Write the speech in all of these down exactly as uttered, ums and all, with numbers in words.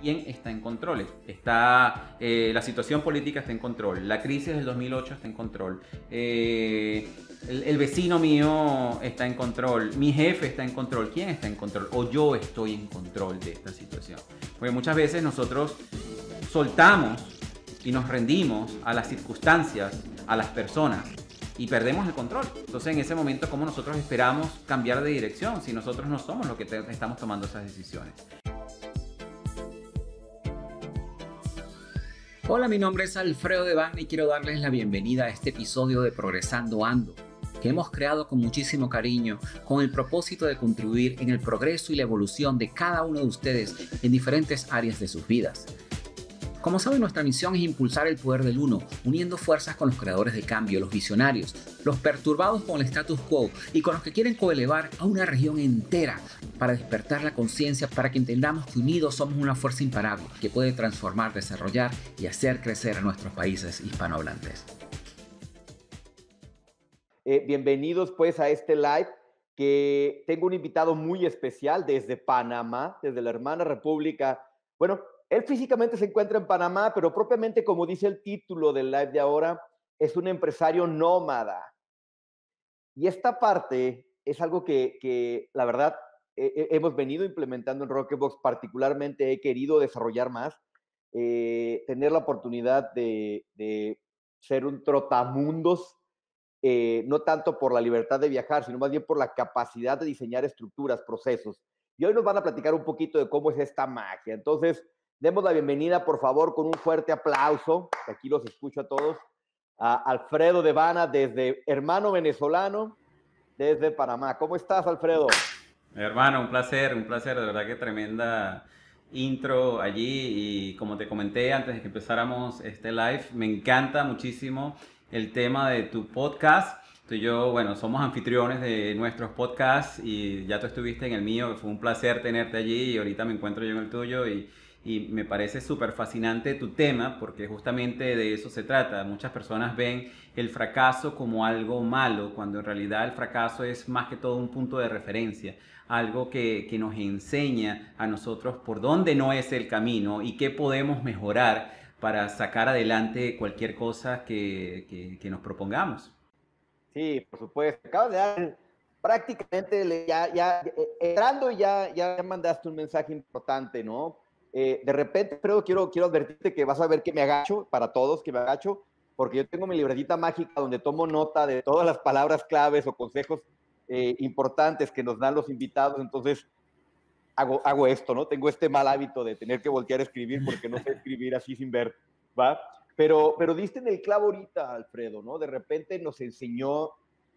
¿quién está en control? Está, eh, la situación política está en control, la crisis del dos mil ocho está en control, eh, el, el vecino mío está en control, mi jefe está en control. ¿Quién está en control? O yo estoy en control de esta situación. Porque muchas veces nosotros soltamos y nos rendimos a las circunstancias, a las personas, y perdemos el control. Entonces, en ese momento, ¿cómo nosotros esperamos cambiar de dirección si nosotros no somos los que te, estamos tomando esas decisiones? Hola, mi nombre es Alfredo Devane y quiero darles la bienvenida a este episodio de Progresando Ando, que hemos creado con muchísimo cariño, con el propósito de contribuir en el progreso y la evolución de cada uno de ustedes en diferentes áreas de sus vidas. Como saben, nuestra misión es impulsar el poder del uno, uniendo fuerzas con los creadores de cambio, los visionarios, los perturbados con el status quo y con los que quieren coelevar a una región entera para despertar la conciencia, para que entendamos que unidos somos una fuerza imparable que puede transformar, desarrollar y hacer crecer a nuestros países hispanohablantes. Eh, bienvenidos pues a este live, que tengo un invitado muy especial desde Panamá, desde la hermana república. Bueno, él físicamente se encuentra en Panamá, pero propiamente, como dice el título del live de ahora, es un empresario nómada. Y esta parte es algo que, que la verdad, eh, hemos venido implementando en Rocketbox. Particularmente he querido desarrollar más, eh, tener la oportunidad de, de ser un trotamundos, eh, no tanto por la libertad de viajar, sino más bien por la capacidad de diseñar estructuras, procesos. Y hoy nos van a platicar un poquito de cómo es esta magia. Entonces, demos la bienvenida, por favor, con un fuerte aplauso, que aquí los escucho a todos, a Alfredo Devane, desde hermano venezolano, desde Panamá. ¿Cómo estás, Alfredo? Hermano, un placer, un placer, de verdad que tremenda intro allí. Y como te comenté antes de que empezáramos este live, me encanta muchísimo el tema de tu podcast. Tú y yo, bueno, somos anfitriones de nuestros podcasts y ya tú estuviste en el mío, que fue un placer tenerte allí, y ahorita me encuentro yo en el tuyo y, y me parece súper fascinante tu tema, porque justamente de eso se trata. Muchas personas ven el fracaso como algo malo, cuando en realidad el fracaso es más que todo un punto de referencia, algo que, que nos enseña a nosotros por dónde no es el camino y qué podemos mejorar para sacar adelante cualquier cosa que, que, que nos propongamos. Sí, por supuesto. Acabas de dar prácticamente, ya, ya entrando, ya, ya mandaste un mensaje importante, ¿no? Eh, de repente, pero quiero, quiero advertirte que vas a ver que me agacho, para todos que me agacho, porque yo tengo mi libretita mágica donde tomo nota de todas las palabras claves o consejos eh, importantes que nos dan los invitados. Entonces, hago, hago esto, ¿no? Tengo este mal hábito de tener que voltear a escribir porque no sé escribir así sin ver, ¿va? Pero, pero diste en el clavo ahorita, Alfredo, ¿no? De repente nos enseñó,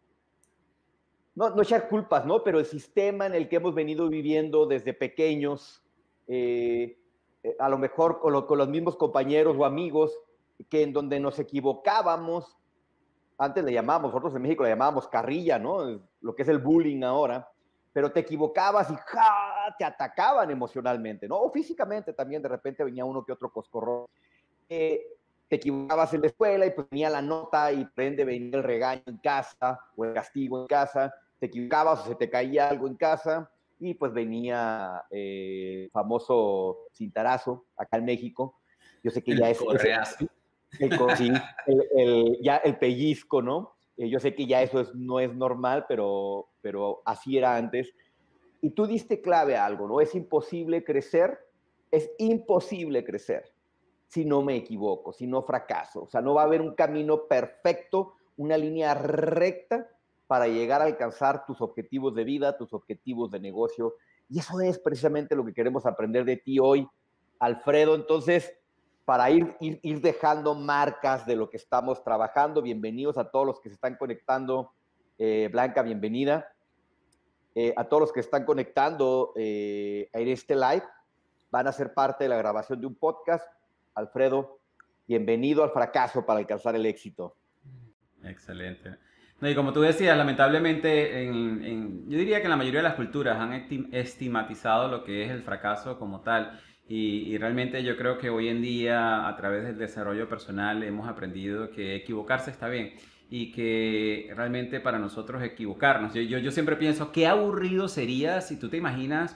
no, no echar culpas, ¿no? Pero el sistema en el que hemos venido viviendo desde pequeños, eh, a lo mejor con, lo, con los mismos compañeros o amigos, que en donde nos equivocábamos, antes le llamábamos, nosotros en México le llamábamos carrilla, ¿no? Lo que es el bullying ahora, pero te equivocabas y ¡ja! Te atacaban emocionalmente, ¿no? O físicamente también, de repente venía uno que otro coscorrón. Eh, te equivocabas en la escuela y pues venía la nota y prende venía el regaño en casa o el castigo en casa, te equivocabas o se te caía algo en casa y pues venía el eh, famoso cintarazo acá en México. Yo sé que el ya es... correazo. El, el, el, el, ya el pellizco, ¿no? Eh, yo sé que ya eso es, no es normal, pero, pero así era antes. Y tú diste clave a algo, ¿no? Es imposible crecer, es imposible crecer si no me equivoco, si no fracaso. O sea, no va a haber un camino perfecto, una línea recta para llegar a alcanzar tus objetivos de vida, tus objetivos de negocio. Y eso es precisamente lo que queremos aprender de ti hoy, Alfredo. Entonces, para ir, ir, ir dejando marcas de lo que estamos trabajando, bienvenidos a todos los que se están conectando. Eh, Blanca, bienvenida. Eh, a todos los que están conectando eh, en este live, van a ser parte de la grabación de un podcast. Alfredo, bienvenido al fracaso para alcanzar el éxito. Excelente. No, y como tú decías, lamentablemente, en, en, yo diría que en la mayoría de las culturas han estigmatizado lo que es el fracaso como tal. Y, y realmente yo creo que hoy en día, a través del desarrollo personal, hemos aprendido que equivocarse está bien. Y que realmente para nosotros equivocarnos. Yo, yo, yo siempre pienso, qué aburrido sería si tú te imaginas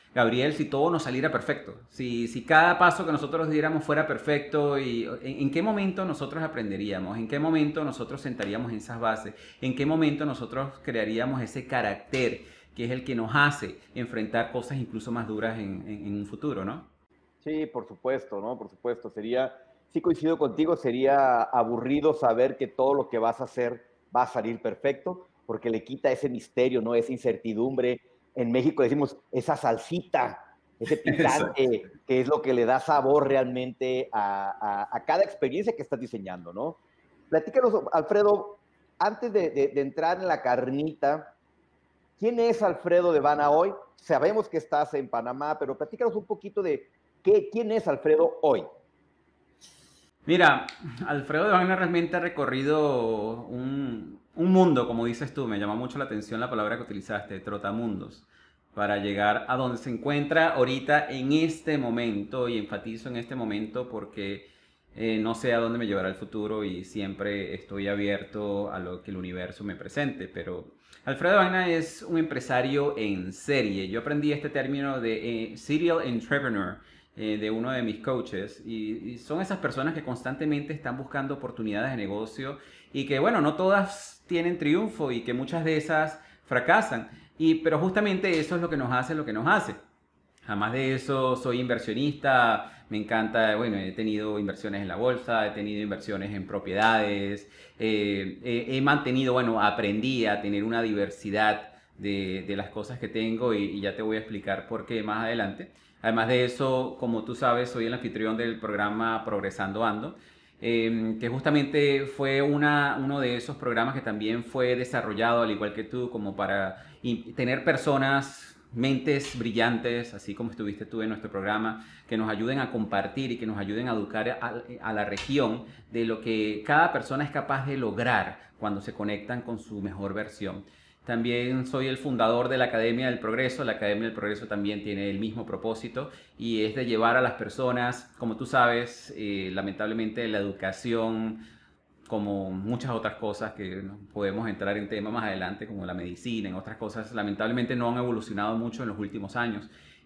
Gabriel, si todo nos saliera perfecto, si, si cada paso que nosotros diéramos fuera perfecto, y ¿en, en qué momento nosotros aprenderíamos? ¿En qué momento nosotros sentaríamos esas bases? ¿En qué momento nosotros crearíamos ese carácter que es el que nos hace enfrentar cosas incluso más duras en, en, en un futuro, ¿no? Sí, por supuesto, ¿no? Por supuesto. Sería, sí coincido contigo, sería aburrido saber que todo lo que vas a hacer va a salir perfecto, porque le quita ese misterio, ¿no? Esa incertidumbre. En México decimos esa salsita, ese picante, que es lo que le da sabor realmente a, a, a cada experiencia que estás diseñando, ¿no? Platícanos, Alfredo, antes de, de, de entrar en la carnita, ¿quién es Alfredo Devana hoy? Sabemos que estás en Panamá, pero platícanos un poquito de qué, quién es Alfredo hoy. Mira, Alfredo Devana realmente ha recorrido un, un mundo, como dices tú, me llama mucho la atención la palabra que utilizaste, trotamundos, para llegar a donde se encuentra ahorita en este momento, y enfatizo en este momento porque eh, no sé a dónde me llevará el futuro y siempre estoy abierto a lo que el universo me presente, pero Alfredo Devana es un empresario en serie. Yo aprendí este término de eh, serial entrepreneur, eh, de uno de mis coaches, y, y son esas personas que constantemente están buscando oportunidades de negocio y que, bueno, no todas tienen triunfo y que muchas de esas fracasan, y, pero justamente eso es lo que nos hace lo que nos hace. Además de eso, soy inversionista, me encanta, bueno, he tenido inversiones en la bolsa, he tenido inversiones en propiedades, eh, he, he mantenido, bueno, aprendí a tener una diversidad de, de las cosas que tengo, y, y ya te voy a explicar por qué más adelante. Además de eso, como tú sabes, soy el anfitrión del programa Progresando Ando, eh, que justamente fue una, uno de esos programas que también fue desarrollado, al igual que tú, como para tener personas, mentes brillantes, así como estuviste tú en nuestro programa, que nos ayuden a compartir y que nos ayuden a educar a, a la región de lo que cada persona es capaz de lograr cuando se conectan con su mejor versión. También soy el fundador de la Academia del Progreso. La Academia del Progreso también tiene el mismo propósito, y es de llevar a las personas, como tú sabes, eh, lamentablemente la educación, como muchas otras cosas que podemos entrar en tema más adelante, como la medicina, en otras cosas, lamentablemente no han evolucionado mucho en los últimos años,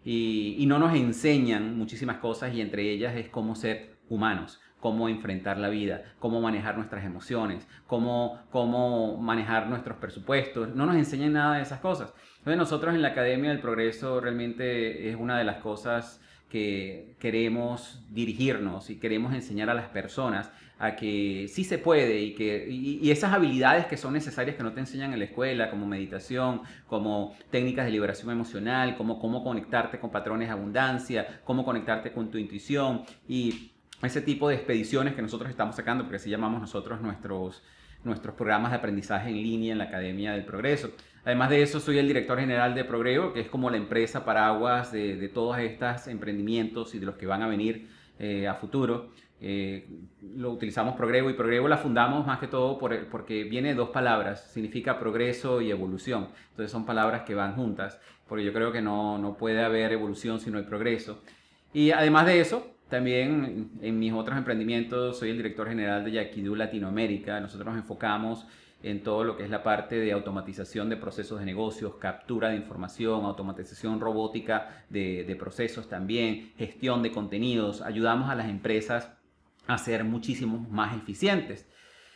y, y no nos enseñan muchísimas cosas, y entre ellas es cómo ser humanos, cómo enfrentar la vida, cómo manejar nuestras emociones, cómo, cómo manejar nuestros presupuestos. No nos enseñan nada de esas cosas. Entonces nosotros en la Academia del Progreso realmente es una de las cosas que queremos dirigirnos, y queremos enseñar a las personas a que sí se puede, y, que, y, y esas habilidades que son necesarias, que no te enseñan en la escuela, como meditación, como técnicas de liberación emocional, como cómo conectarte con patrones de abundancia, cómo conectarte con tu intuición, y ese tipo de expediciones que nosotros estamos sacando, porque así llamamos nosotros nuestros, nuestros programas de aprendizaje en línea en la Academia del Progreso. Además de eso, soy el director general de Progreso, que es como la empresa paraguas de, de todos estos emprendimientos y de los que van a venir eh, a futuro. Eh, lo utilizamos Progreso, y Progreso la fundamos más que todo por, porque viene de dos palabras, significa progreso y evolución. Entonces son palabras que van juntas, porque yo creo que no, no puede haber evolución si no hay progreso. Y además de eso, también en mis otros emprendimientos soy el director general de Yaquidú Latinoamérica. Nosotros nos enfocamos en todo lo que es la parte de automatización de procesos de negocios, captura de información, automatización robótica de, de procesos también, gestión de contenidos. Ayudamos a las empresas a ser muchísimo más eficientes.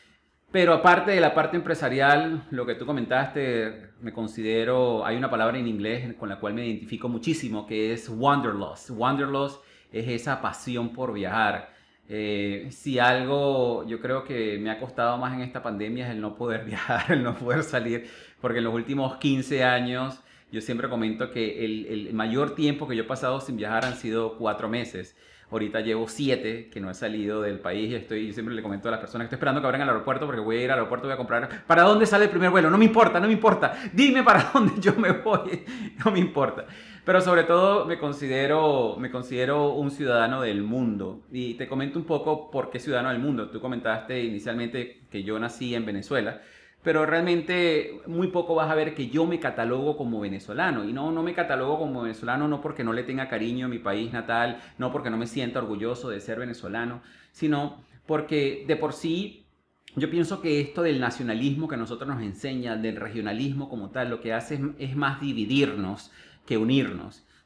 Pero aparte de la parte empresarial, lo que tú comentaste, me considero, hay una palabra en inglés con la cual me identifico muchísimo, que es wanderlust. Wanderlust es esa pasión por viajar. Eh, si algo yo creo que me ha costado más en esta pandemia es el no poder viajar, el no poder salir, porque en los últimos quince años yo siempre comento que el, el mayor tiempo que yo he pasado sin viajar han sido cuatro meses. Ahorita llevo siete que no he salido del país, y estoy, yo siempre le comento a las personas que estoy esperando que abran el aeropuerto, porque voy a ir al aeropuerto, voy a comprar. ¿Para dónde sale el primer vuelo? No me importa, no me importa. Dime para dónde yo me voy. No me importa. Pero sobre todo me considero, me considero un ciudadano del mundo. Y te comento un poco por qué ciudadano del mundo. Tú comentaste inicialmente que yo nací en Venezuela, pero realmente muy poco vas a ver que yo me catalogo como venezolano. Y no, no me catalogo como venezolano no porque no le tenga cariño a mi país natal, no porque no me sienta orgulloso de ser venezolano, sino porque de por sí yo pienso que esto del nacionalismo que a nosotros nos enseña, del regionalismo como tal, lo que hace es, es más dividirnos que unirnos.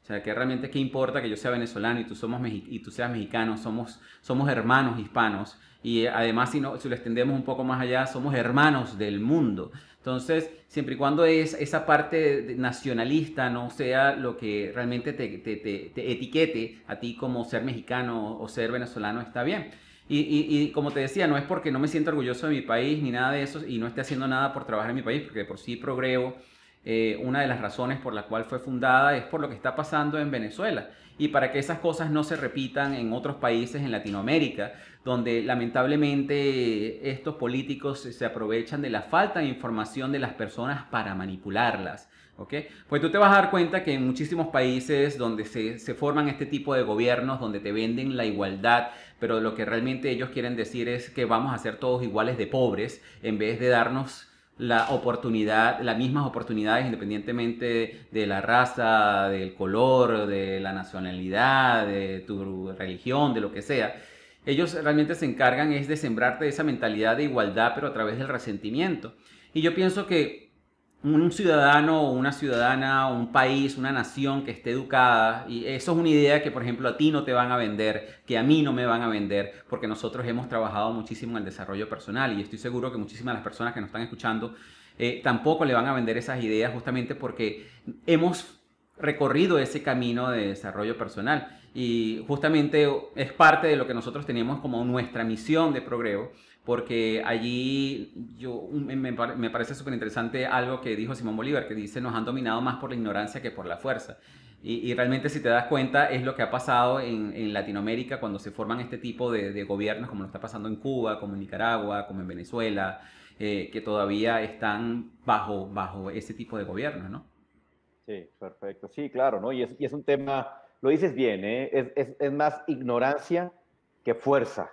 O sea, que realmente qué importa que yo sea venezolano y tú, somos Mexi- y tú seas mexicano, somos, somos hermanos hispanos. Y además, si, no, si lo extendemos un poco más allá, somos hermanos del mundo. Entonces, siempre y cuando es, esa parte de- nacionalista no sea lo que realmente te, te- te- te etiquete a ti como ser mexicano o ser venezolano, está bien. Y, y- y como te decía, no es porque no me siento orgulloso de mi país ni nada de eso y no esté haciendo nada por trabajar en mi país, porque de por sí Progreso, eh, una de las razones por la cual fue fundada es por lo que está pasando en Venezuela y para que esas cosas no se repitan en otros países en Latinoamérica, donde lamentablemente estos políticos se aprovechan de la falta de información de las personas para manipularlas. ¿Ok? Pues tú te vas a dar cuenta que en muchísimos países donde se, se forman este tipo de gobiernos, donde te venden la igualdad, pero lo que realmente ellos quieren decir es que vamos a ser todos iguales de pobres, en vez de darnos la oportunidad, las mismas oportunidades independientemente de la raza, del color, de la nacionalidad, de tu religión, de lo que sea. Ellos realmente se encargan es de sembrarte esa mentalidad de igualdad, pero a través del resentimiento. Y yo pienso que un ciudadano o una ciudadana, un país, una nación que esté educada, y eso es una idea que, por ejemplo, a ti no te van a vender, que a mí no me van a vender, porque nosotros hemos trabajado muchísimo en el desarrollo personal y estoy seguro que muchísimas de las personas que nos están escuchando eh, tampoco le van a vender esas ideas justamente porque hemos recorrido ese camino de desarrollo personal y justamente es parte de lo que nosotros tenemos como nuestra misión de Progreso, porque allí yo, me, me parece súper interesante algo que dijo Simón Bolívar, que dice nos han dominado más por la ignorancia que por la fuerza. Y, y realmente si te das cuenta es lo que ha pasado en, en Latinoamérica cuando se forman este tipo de, de gobiernos, como lo está pasando en Cuba, como en Nicaragua, como en Venezuela, eh, que todavía están bajo, bajo ese tipo de gobiernos, ¿no? Sí, perfecto. Sí, claro, ¿no? Y es, y es un tema, lo dices bien, ¿eh? Es, es, es más ignorancia que fuerza.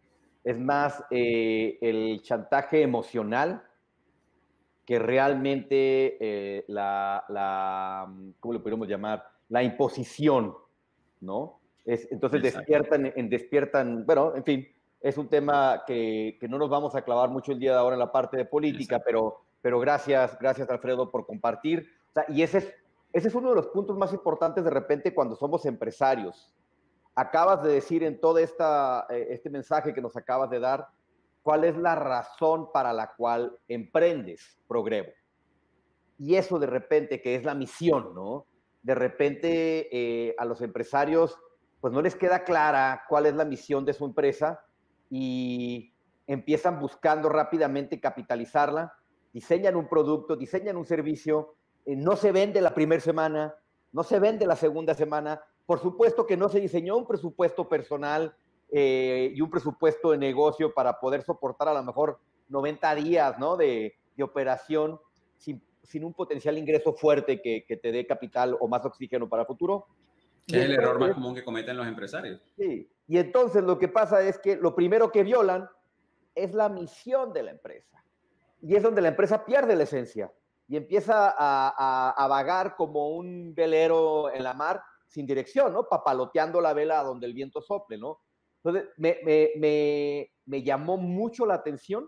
Es más eh, el chantaje emocional que realmente eh, la, la, ¿cómo le podríamos llamar? La imposición, ¿no? Es, entonces Exacto. despiertan, en, despiertan, bueno, en fin, es un tema que, que no nos vamos a clavar mucho el día de ahora en la parte de política, Exacto. pero, pero gracias, gracias Alfredo por compartir. O sea, y ese es, ese es uno de los puntos más importantes de repente cuando somos empresarios. Acabas de decir en todo esta, eh, este mensaje que nos acabas de dar, cuál es la razón para la cual emprendes Progreso. Y eso de repente, que es la misión, ¿no? De repente eh, a los empresarios, pues no les queda clara cuál es la misión de su empresa y empiezan buscando rápidamente capitalizarla, diseñan un producto, diseñan un servicio, eh, no se vende la primera semana, no se vende la segunda semana, por supuesto que no se diseñó un presupuesto personal eh, y un presupuesto de negocio para poder soportar a lo mejor noventa días, ¿no? de, de operación sin, sin, un potencial ingreso fuerte que, que, te dé capital o más oxígeno para el futuro. Que Y es el error más entonces, común que cometen los empresarios. sí, y entonces lo que pasa es que lo primero que violan es la misión de la empresa. Y es donde la empresa pierde la esencia y empieza a, a, a vagar como un velero en la mar sin dirección, ¿no? Papaloteando la vela a donde el viento sople, ¿no? Entonces, me, me, me, me llamó mucho la atención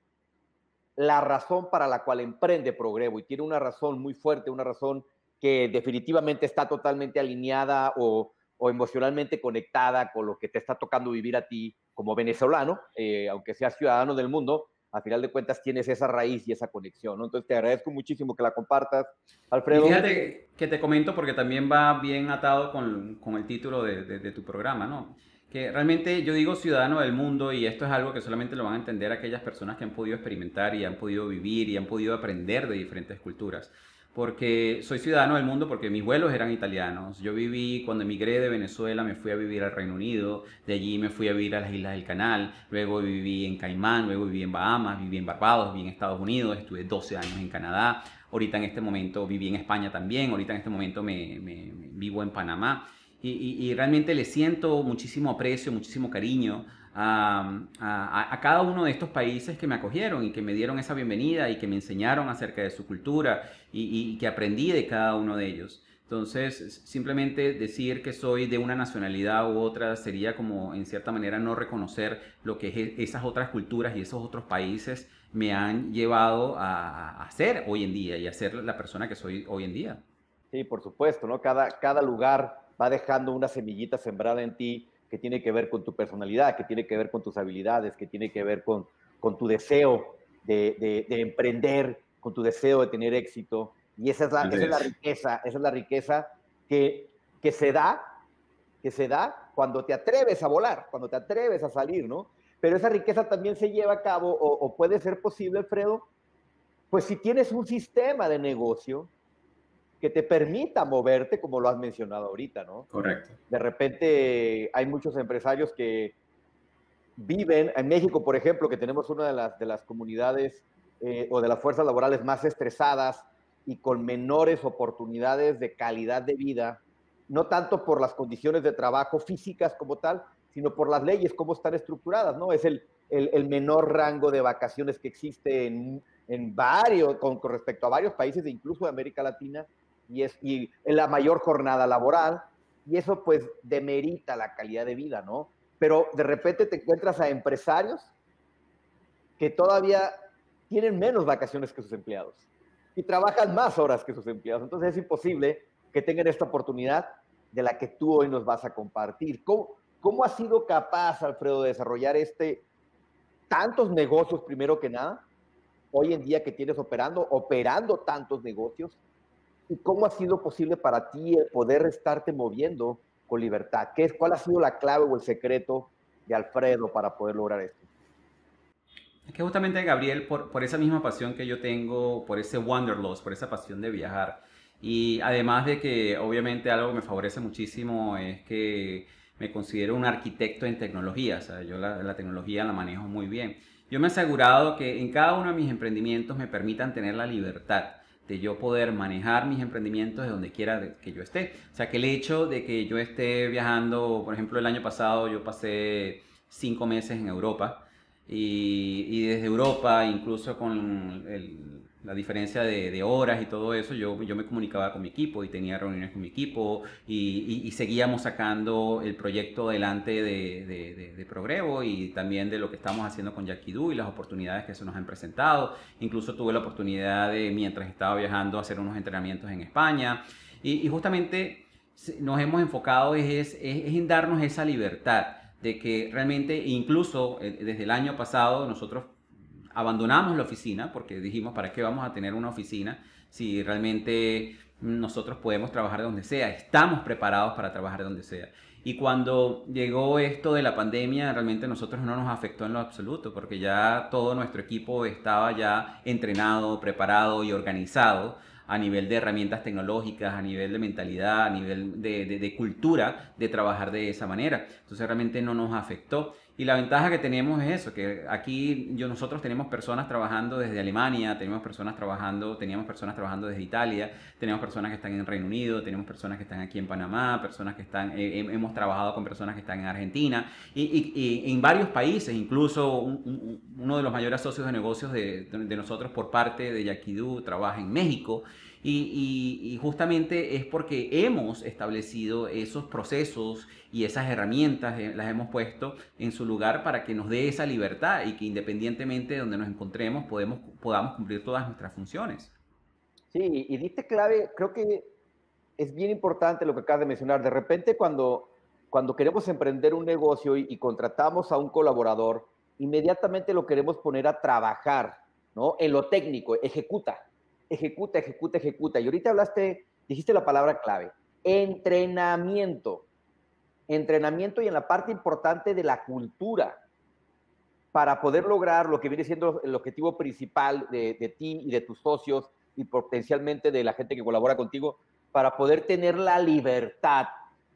la razón para la cual emprende Progreso y tiene una razón muy fuerte, una razón que definitivamente está totalmente alineada o, o emocionalmente conectada con lo que te está tocando vivir a ti como venezolano, eh, aunque seas ciudadano del mundo, a final de cuentas tienes esa raíz y esa conexión, ¿no? Entonces te agradezco muchísimo que la compartas, Y Alfredo. fíjate que te comento porque también va bien atado con, con el título de, de, de tu programa, ¿no? Que realmente yo digo ciudadano del mundo y esto es algo que solamente lo van a entender aquellas personas que han podido experimentar y han podido vivir y han podido aprender de diferentes culturas. Porque soy ciudadano del mundo porque mis vuelos eran italianos. Yo viví, cuando emigré de Venezuela, me fui a vivir al Reino Unido, de allí me fui a vivir a las Islas del Canal, luego viví en Caimán, luego viví en Bahamas, viví en Barbados, viví en Estados Unidos, estuve doce años en Canadá. Ahorita en este momento viví en España también, ahorita en este momento me, me, me vivo en Panamá y, y, y, realmente le siento muchísimo aprecio, muchísimo cariño a, a, a, cada uno de estos países que me acogieron y que me dieron esa bienvenida y que me enseñaron acerca de su cultura y, y que aprendí de cada uno de ellos. Entonces, simplemente decir que soy de una nacionalidad u otra sería como, en cierta manera, no reconocer lo que es esas otras culturas y esos otros países me han llevado a, a ser hoy en día y a ser la persona que soy hoy en día. Sí, por supuesto, ¿no? Cada, cada lugar va dejando una semillita sembrada en ti que tiene que ver con tu personalidad, que tiene que ver con tus habilidades, que tiene que ver con, con tu deseo de, de, de emprender, con tu deseo de tener éxito. Y esa es la, esa es la riqueza, esa es la riqueza que, que se da, que se da cuando te atreves a volar, cuando te atreves a salir, ¿no? Pero esa riqueza también se lleva a cabo, o, o puede ser posible, Alfredo, pues si tienes un sistema de negocio que te permita moverte, como lo has mencionado ahorita, ¿no? Correcto. De repente hay muchos empresarios que viven, en México, por ejemplo, que tenemos una de las, de las comunidades eh, o de las fuerzas laborales más estresadas y con menores oportunidades de calidad de vida, no tanto por las condiciones de trabajo físicas como tal, sino por las leyes, cómo están estructuradas, ¿no? Es el, el, el menor rango de vacaciones que existe en, en varios, con, con respecto a varios países, incluso de América Latina, y, es, y la mayor jornada laboral, y eso pues demerita la calidad de vida, ¿no? Pero de repente te encuentras a empresarios que todavía tienen menos vacaciones que sus empleados y trabajan más horas que sus empleados. Entonces es imposible que tengan esta oportunidad de la que tú hoy nos vas a compartir. ¿Cómo, cómo has sido capaz, Alfredo, de desarrollar este, tantos negocios primero que nada, hoy en día que tienes operando, operando tantos negocios? ¿Y cómo ha sido posible para ti el poder estarte moviendo con libertad? ¿Qué es, ¿Cuál ha sido la clave o el secreto de Alfredo para poder lograr esto? Es que justamente, Gabriel, por, por esa misma pasión que yo tengo, por ese wanderlust, por esa pasión de viajar, y además de que obviamente algo que me favorece muchísimo es que me considero un arquitecto en tecnología, o sea, yo la, la tecnología la manejo muy bien. Yo me he asegurado que en cada uno de mis emprendimientos me permitan tener la libertad de yo poder manejar mis emprendimientos de donde quiera que yo esté. O sea, que el hecho de que yo esté viajando, por ejemplo, el año pasado yo pasé cinco meses en Europa, y, y desde Europa, incluso con el, la diferencia de, de, horas y todo eso, yo, yo me comunicaba con mi equipo y tenía reuniones con mi equipo y, y, y seguíamos sacando el proyecto adelante de, de, de, de Progrevo y también de lo que estamos haciendo con Yaquidú y las oportunidades que se nos han presentado. Incluso tuve la oportunidad de, mientras estaba viajando, hacer unos entrenamientos en España y, y justamente nos hemos enfocado es, es, es en darnos esa libertad de que realmente, incluso eh, desde el año pasado, nosotros abandonamos la oficina porque dijimos, ¿para qué vamos a tener una oficina si realmente nosotros podemos trabajar de donde sea? Estamos preparados para trabajar de donde sea. Y cuando llegó esto de la pandemia, realmente a nosotros no nos afectó en lo absoluto, porque ya todo nuestro equipo estaba ya entrenado, preparado y organizado a nivel de herramientas tecnológicas, a nivel de mentalidad, a nivel de, de, de cultura, de trabajar de esa manera. Entonces realmente no nos afectó. Y la ventaja que tenemos es eso, que aquí yo, nosotros tenemos personas trabajando desde Alemania, tenemos personas trabajando, teníamos personas trabajando desde Italia, tenemos personas que están en Reino Unido, tenemos personas que están aquí en Panamá, personas que están, eh, hemos trabajado con personas que están en Argentina y, y, y en varios países, incluso un, un, uno de los mayores socios de negocios de, de nosotros por parte de Yaquidú trabaja en México. Y, y, y justamente es porque hemos establecido esos procesos y esas herramientas, eh, las hemos puesto en su lugar para que nos dé esa libertad y que independientemente de donde nos encontremos podemos, podamos cumplir todas nuestras funciones. Sí, y diste clave, creo que es bien importante lo que acabas de mencionar. De repente cuando, cuando queremos emprender un negocio y, y contratamos a un colaborador, inmediatamente lo queremos poner a trabajar, ¿no? En lo técnico, ejecuta. Ejecuta, ejecuta, ejecuta. Y ahorita hablaste, dijiste la palabra clave, entrenamiento. Entrenamiento y en la parte importante de la cultura para poder lograr lo que viene siendo el objetivo principal de, de ti y de tus socios y potencialmente de la gente que colabora contigo, para poder tener la libertad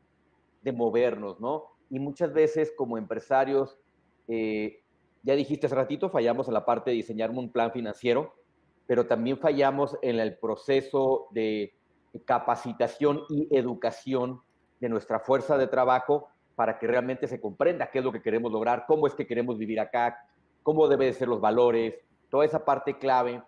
de movernos, ¿no? Y muchas veces como empresarios, eh, ya dijiste hace ratito, fallamos en la parte de diseñar un plan financiero, pero también fallamos en el proceso de capacitación y educación de nuestra fuerza de trabajo para que realmente se comprenda qué es lo que queremos lograr, cómo es que queremos vivir acá, cómo deben ser los valores, toda esa parte clave.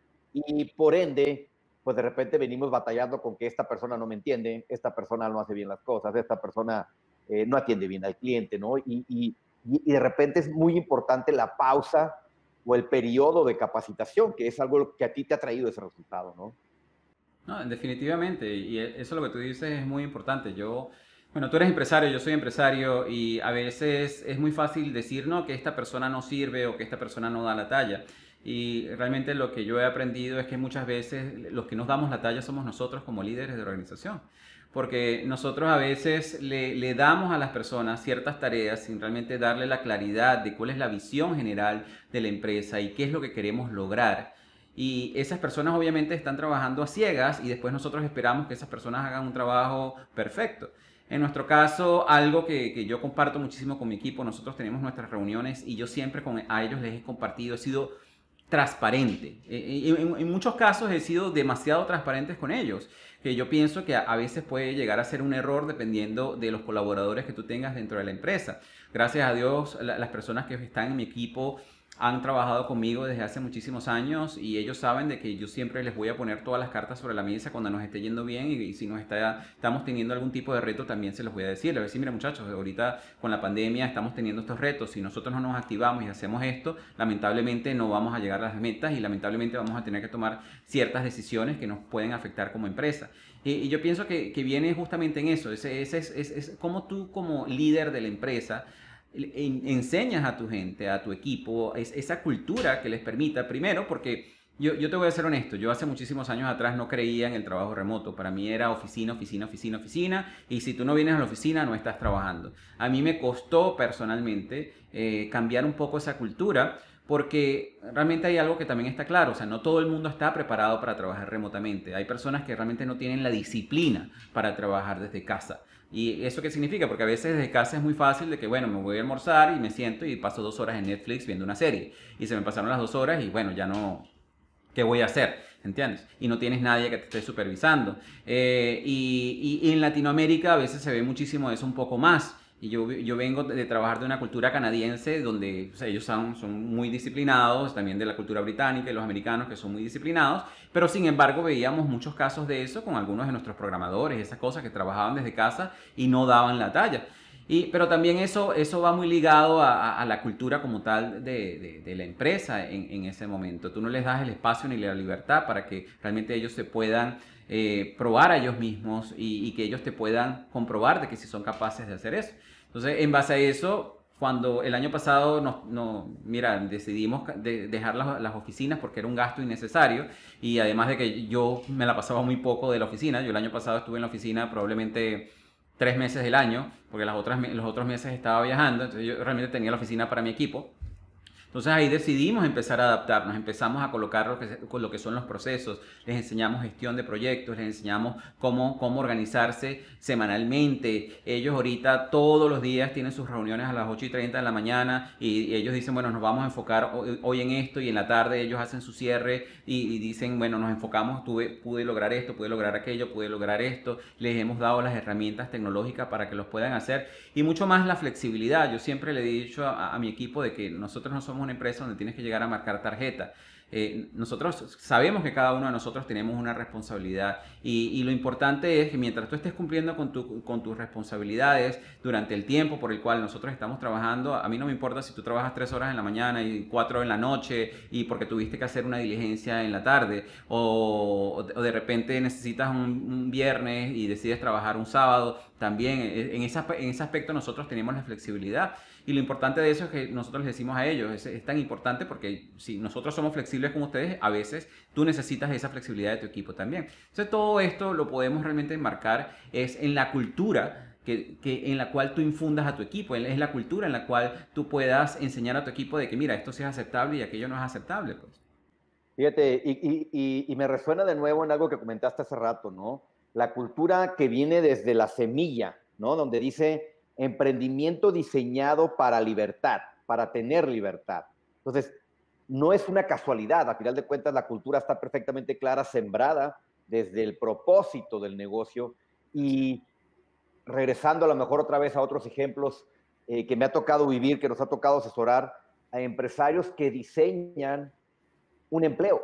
Y por ende, pues de repente venimos batallando con que esta persona no me entiende, esta persona no hace bien las cosas, esta persona eh, no atiende bien al cliente, ¿no? Y, y, y de repente es muy importante la pausa o el periodo de capacitación, que es algo que a ti te ha traído ese resultado, ¿no? No, definitivamente, y e- eso lo que tú dices es muy importante. Yo, bueno, tú eres empresario, yo soy empresario y a veces es muy fácil decir, no, que esta persona no sirve o que esta persona no da la talla. Y realmente lo que yo he aprendido es que muchas veces los que nos damos la talla somos nosotros como líderes de organización. Porque nosotros a veces le, le damos a las personas ciertas tareas sin realmente darle la claridad de cuál es la visión general de la empresa y qué es lo que queremos lograr. Y esas personas obviamente están trabajando a ciegas y después nosotros esperamos que esas personas hagan un trabajo perfecto. En nuestro caso, algo que, que yo comparto muchísimo con mi equipo, nosotros tenemos nuestras reuniones y yo siempre con, a ellos les he compartido, he sido transparente. Eh, eh, En, en muchos casos he sido demasiado transparentes con ellos, que yo pienso que a, a veces puede llegar a ser un error dependiendo de los colaboradores que tú tengas dentro de la empresa. Gracias a Dios, la- las personas que están en mi equipo han trabajado conmigo desde hace muchísimos años y ellos saben de que yo siempre les voy a poner todas las cartas sobre la mesa cuando nos esté yendo bien y, y si nos está, estamos teniendo algún tipo de reto también se los voy a decir. Les voy a decir, mira muchachos, ahorita con la pandemia estamos teniendo estos retos, si nosotros no nos activamos y hacemos esto, lamentablemente no vamos a llegar a las metas y lamentablemente vamos a tener que tomar ciertas decisiones que nos pueden afectar como empresa. Y, y yo pienso que, que viene justamente en eso, ese, ese es, es, es como tú como líder de la empresa enseñas a tu gente, a tu equipo, es, esa cultura que les permita, primero, porque yo, yo te voy a ser honesto, yo hace muchísimos años atrás no creía en el trabajo remoto, para mí era oficina, oficina, oficina, oficina, y si tú no vienes a la oficina no estás trabajando. A mí me costó personalmente eh, cambiar un poco esa cultura, porque realmente hay algo que también está claro, o sea, no todo el mundo está preparado para trabajar remotamente, hay personas que realmente no tienen la disciplina para trabajar desde casa. ¿Y eso qué significa? Porque a veces desde casa es muy fácil de que, bueno, me voy a almorzar y me siento y paso dos horas en Netflix viendo una serie. Y se me pasaron las dos horas y, bueno, ya no, ¿qué voy a hacer? ¿Entiendes? Y no tienes nadie que te esté supervisando. Eh, y, y, y en Latinoamérica a veces se ve muchísimo eso un poco más. Y yo, yo vengo de trabajar de una cultura canadiense donde, o sea, ellos son, son muy disciplinados, también de la cultura británica y los americanos que son muy disciplinados, pero sin embargo veíamos muchos casos de eso con algunos de nuestros programadores, esas cosas que trabajaban desde casa y no daban la talla. Y, pero también eso, eso va muy ligado a, a, a la cultura como tal de, de, de la empresa en, en ese momento. Tú no les das el espacio ni la libertad para que realmente ellos se puedan eh, probar a ellos mismos y, y que ellos te puedan comprobar de que si son capaces de hacer eso. Entonces, en base a eso, cuando el año pasado nos, no, mira, decidimos de dejar las, las oficinas porque era un gasto innecesario y además de que yo me la pasaba muy poco de la oficina, yo el año pasado estuve en la oficina probablemente tres meses del año, porque las otras, los otros meses estaba viajando, entonces yo realmente tenía la oficina para mi equipo. Entonces ahí decidimos empezar a adaptarnos, empezamos a colocar lo que, lo que son los procesos, les enseñamos gestión de proyectos, les enseñamos cómo, cómo organizarse semanalmente. Ellos ahorita todos los días tienen sus reuniones a las ocho y treinta de la mañana y, y ellos dicen, bueno, nos vamos a enfocar hoy, hoy en esto y en la tarde ellos hacen su cierre y, y dicen, bueno, nos enfocamos, tuve, pude lograr esto, pude lograr aquello, pude lograr esto. Les hemos dado las herramientas tecnológicas para que los puedan hacer y mucho más la flexibilidad. Yo siempre le he dicho a, a mi equipo de que nosotros no somos una empresa donde tienes que llegar a marcar tarjeta. Eh, nosotros sabemos que cada uno de nosotros tenemos una responsabilidad y, y lo importante es que mientras tú estés cumpliendo con, tu, con tus responsabilidades durante el tiempo por el cual nosotros estamos trabajando, a mí no me importa si tú trabajas tres horas en la mañana y cuatro en la noche y porque tuviste que hacer una diligencia en la tarde o, o de repente necesitas un, un viernes y decides trabajar un sábado, también en ese, en ese aspecto nosotros tenemos la flexibilidad. Y lo importante de eso es que nosotros les decimos a ellos, es, es tan importante porque si nosotros somos flexibles con ustedes, a veces tú necesitas esa flexibilidad de tu equipo también. Entonces todo esto lo podemos realmente enmarcar es en la cultura que, que, en la cual tú infundas a tu equipo, es la cultura en la cual tú puedas enseñar a tu equipo de que mira, esto sí es aceptable y aquello no es aceptable. Pues. Fíjate, y, y, y, y me resuena de nuevo en algo que comentaste hace rato, ¿no? La cultura que viene desde la semilla, ¿no? Donde dice emprendimiento diseñado para libertad, para tener libertad. Entonces, no es una casualidad, a final de cuentas la cultura está perfectamente clara, sembrada desde el propósito del negocio y regresando a lo mejor otra vez a otros ejemplos eh, que me ha tocado vivir, que nos ha tocado asesorar a empresarios que diseñan un empleo,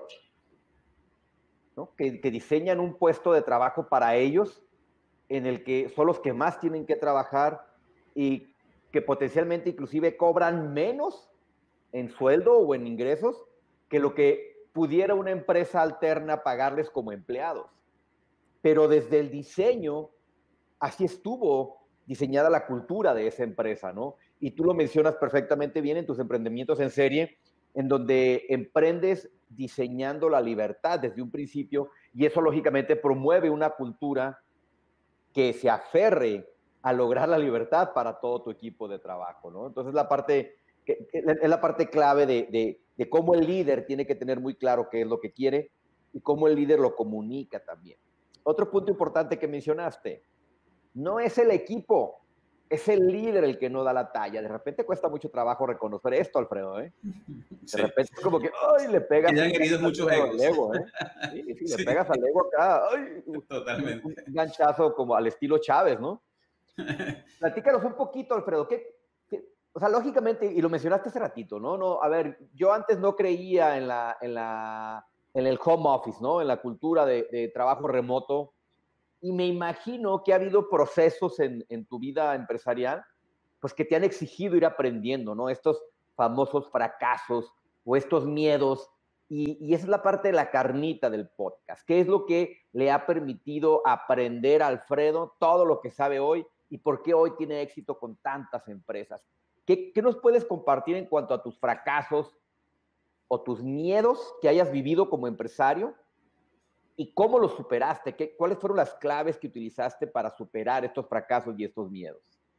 ¿no? que, que diseñan un puesto de trabajo para ellos en el que son los que más tienen que trabajar y que potencialmente inclusive cobran menos en sueldo o en ingresos que lo que pudiera una empresa alterna pagarles como empleados. pero desde el diseño, así estuvo diseñada la cultura de esa empresa, ¿no? Y tú lo mencionas perfectamente bien en tus emprendimientos en serie, en donde emprendes diseñando la libertad desde un principio, y eso lógicamente promueve una cultura que se aferre a lograr la libertad para todo tu equipo de trabajo, ¿no? Entonces la parte, que, que es la parte clave de, de, de cómo el líder tiene que tener muy claro qué es lo que quiere y cómo el líder lo comunica también. Otro punto importante que mencionaste, no es el equipo, es el líder el que no da la talla. De repente cuesta mucho trabajo reconocer esto, Alfredo, ¿eh? De sí. repente es como que, ¡ay! Le pegas. Y le han herido muchos egos. Ego, ¿eh? Sí, sí, sí, le pegas al ego acá. ¡Ay! Totalmente. Un, un ganchazo como al estilo Chávez, ¿no? Platícanos un poquito, Alfredo. ¿Qué, qué, o sea, lógicamente, y lo mencionaste hace ratito, ¿no? no a ver, yo antes no creía en, la, en, la, en el home office, ¿no? En la cultura de, de trabajo remoto. Y me imagino que ha habido procesos en, en tu vida empresarial, pues que te han exigido ir aprendiendo, ¿no? Estos famosos fracasos o estos miedos. Y, y esa es la parte de la carnita del podcast. ¿Qué es lo que le ha permitido aprender a Alfredo todo lo que sabe hoy y por qué hoy tiene éxito con tantas empresas? ¿Qué, qué nos puedes compartir en cuanto a tus fracasos o tus miedos que hayas vivido como empresario? ¿Y cómo los superaste? ¿Qué, ¿Cuáles fueron las claves que utilizaste para superar estos fracasos y estos miedos?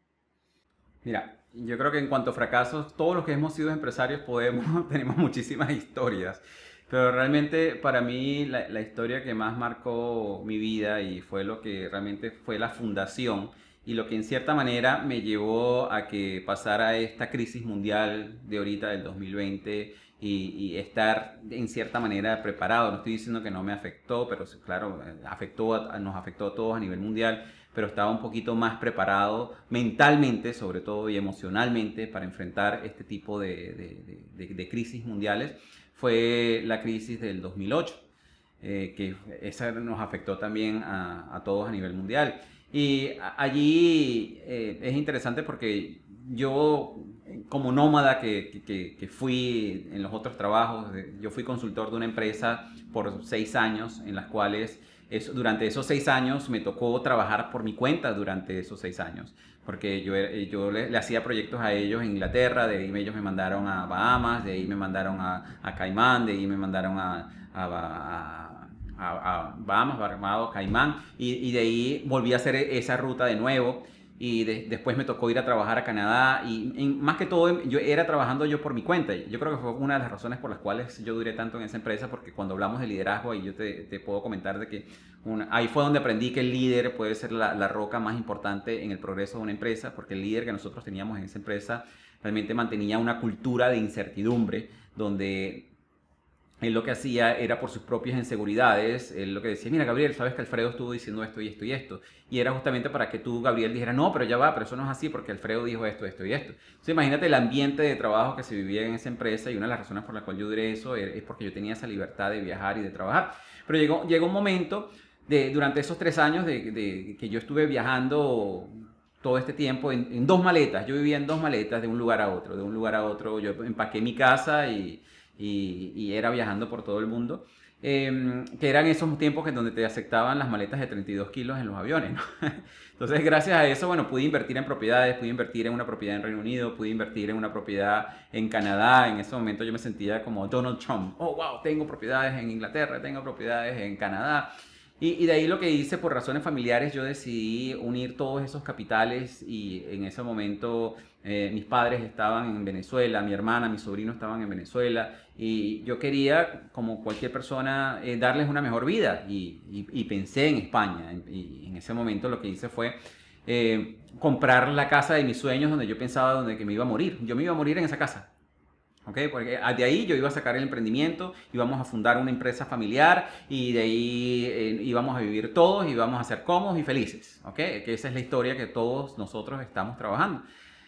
Mira, yo creo que en cuanto a fracasos, todos los que hemos sido empresarios podemos, tenemos muchísimas historias. Pero realmente para mí la, la historia que más marcó mi vida y fue lo que realmente fue la fundación y lo que en cierta manera me llevó a que pasara esta crisis mundial de ahorita del dos mil veinte y, y estar en cierta manera preparado. No estoy diciendo que no me afectó, pero claro, afectó a, nos afectó a todos a nivel mundial, pero estaba un poquito más preparado mentalmente, sobre todo, y emocionalmente para enfrentar este tipo de, de, de, de, de crisis mundiales. Fue la crisis del dos mil ocho, eh, que esa nos afectó también a, a todos a nivel mundial. Y allí eh, es interesante porque yo, como nómada que, que, que fui en los otros trabajos, yo fui consultor de una empresa por seis años, en las cuales eso, durante esos seis años me tocó trabajar por mi cuenta durante esos seis años. Porque yo, yo le, le hacía proyectos a ellos en Inglaterra, de ahí ellos me mandaron a Bahamas, de ahí me mandaron a, a Caimán, de ahí me mandaron a, a, a, a, a Bahamas, Barbados, Caimán, y, y de ahí volví a hacer esa ruta de nuevo. Y de, después me tocó ir a trabajar a Canadá y, y más que todo yo era trabajando yo por mi cuenta. Yo creo que fue una de las razones por las cuales yo duré tanto en esa empresa, porque cuando hablamos de liderazgo, ahí yo te, te puedo comentar de que una, ahí fue donde aprendí que el líder puede ser la, la roca más importante en el progreso de una empresa, porque el líder que nosotros teníamos en esa empresa realmente mantenía una cultura de incertidumbre, donde él lo que hacía era por sus propias inseguridades, él lo que decía, mira Gabriel, sabes que Alfredo estuvo diciendo esto y esto y esto, y era justamente para que tú, Gabriel, dijeras, no, pero ya va, pero eso no es así porque Alfredo dijo esto, esto y esto. Entonces imagínate el ambiente de trabajo que se vivía en esa empresa, y una de las razones por las cuales yo duré eso es porque yo tenía esa libertad de viajar y de trabajar. Pero llegó, llegó un momento, de, durante esos tres años de, de, que yo estuve viajando todo este tiempo en, en dos maletas, yo vivía en dos maletas de un lugar a otro, de un lugar a otro, yo empaqué mi casa y... Y, y era viajando por todo el mundo, eh, que eran esos tiempos en donde te aceptaban las maletas de treinta y dos kilos en los aviones, ¿no? Entonces, gracias a eso, bueno, pude invertir en propiedades, pude invertir en una propiedad en Reino Unido, pude invertir en una propiedad en Canadá. En ese momento yo me sentía como Donald Trump. Oh, wow, tengo propiedades en Inglaterra, tengo propiedades en Canadá. Y, y de ahí lo que hice, por razones familiares, yo decidí unir todos esos capitales, y en ese momento eh, mis padres estaban en Venezuela, mi hermana, mi sobrino estaban en Venezuela, y yo quería, como cualquier persona, eh, darles una mejor vida, y, y, y pensé en España. Y en ese momento lo que hice fue eh, comprar la casa de mis sueños, donde yo pensaba donde que me iba a morir. Yo me iba a morir en esa casa. Okay, porque de ahí yo iba a sacar el emprendimiento, íbamos a fundar una empresa familiar, y de ahí eh, íbamos a vivir todos, íbamos a ser cómodos y felices. Okay, que esa es la historia que todos nosotros estamos trabajando.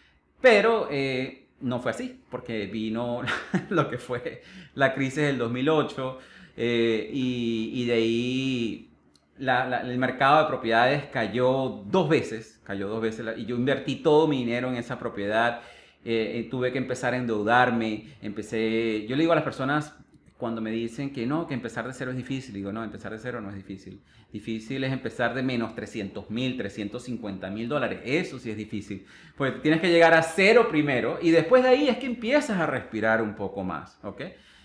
Pero eh, no fue así, porque vino lo que fue la crisis del dos mil ocho, eh, y, y de ahí la, la, el mercado de propiedades cayó dos veces, cayó dos veces, y yo invertí todo mi dinero en esa propiedad. Eh, tuve que empezar a endeudarme, empecé, yo le digo a las personas cuando me dicen que no, que empezar de cero es difícil, digo, no, empezar de cero no es difícil. Difícil es empezar de menos trescientos mil, trescientos cincuenta mil dólares. Eso sí es difícil. Porque tienes que llegar a cero primero y después de ahí es que empiezas a respirar un poco más, ¿ok?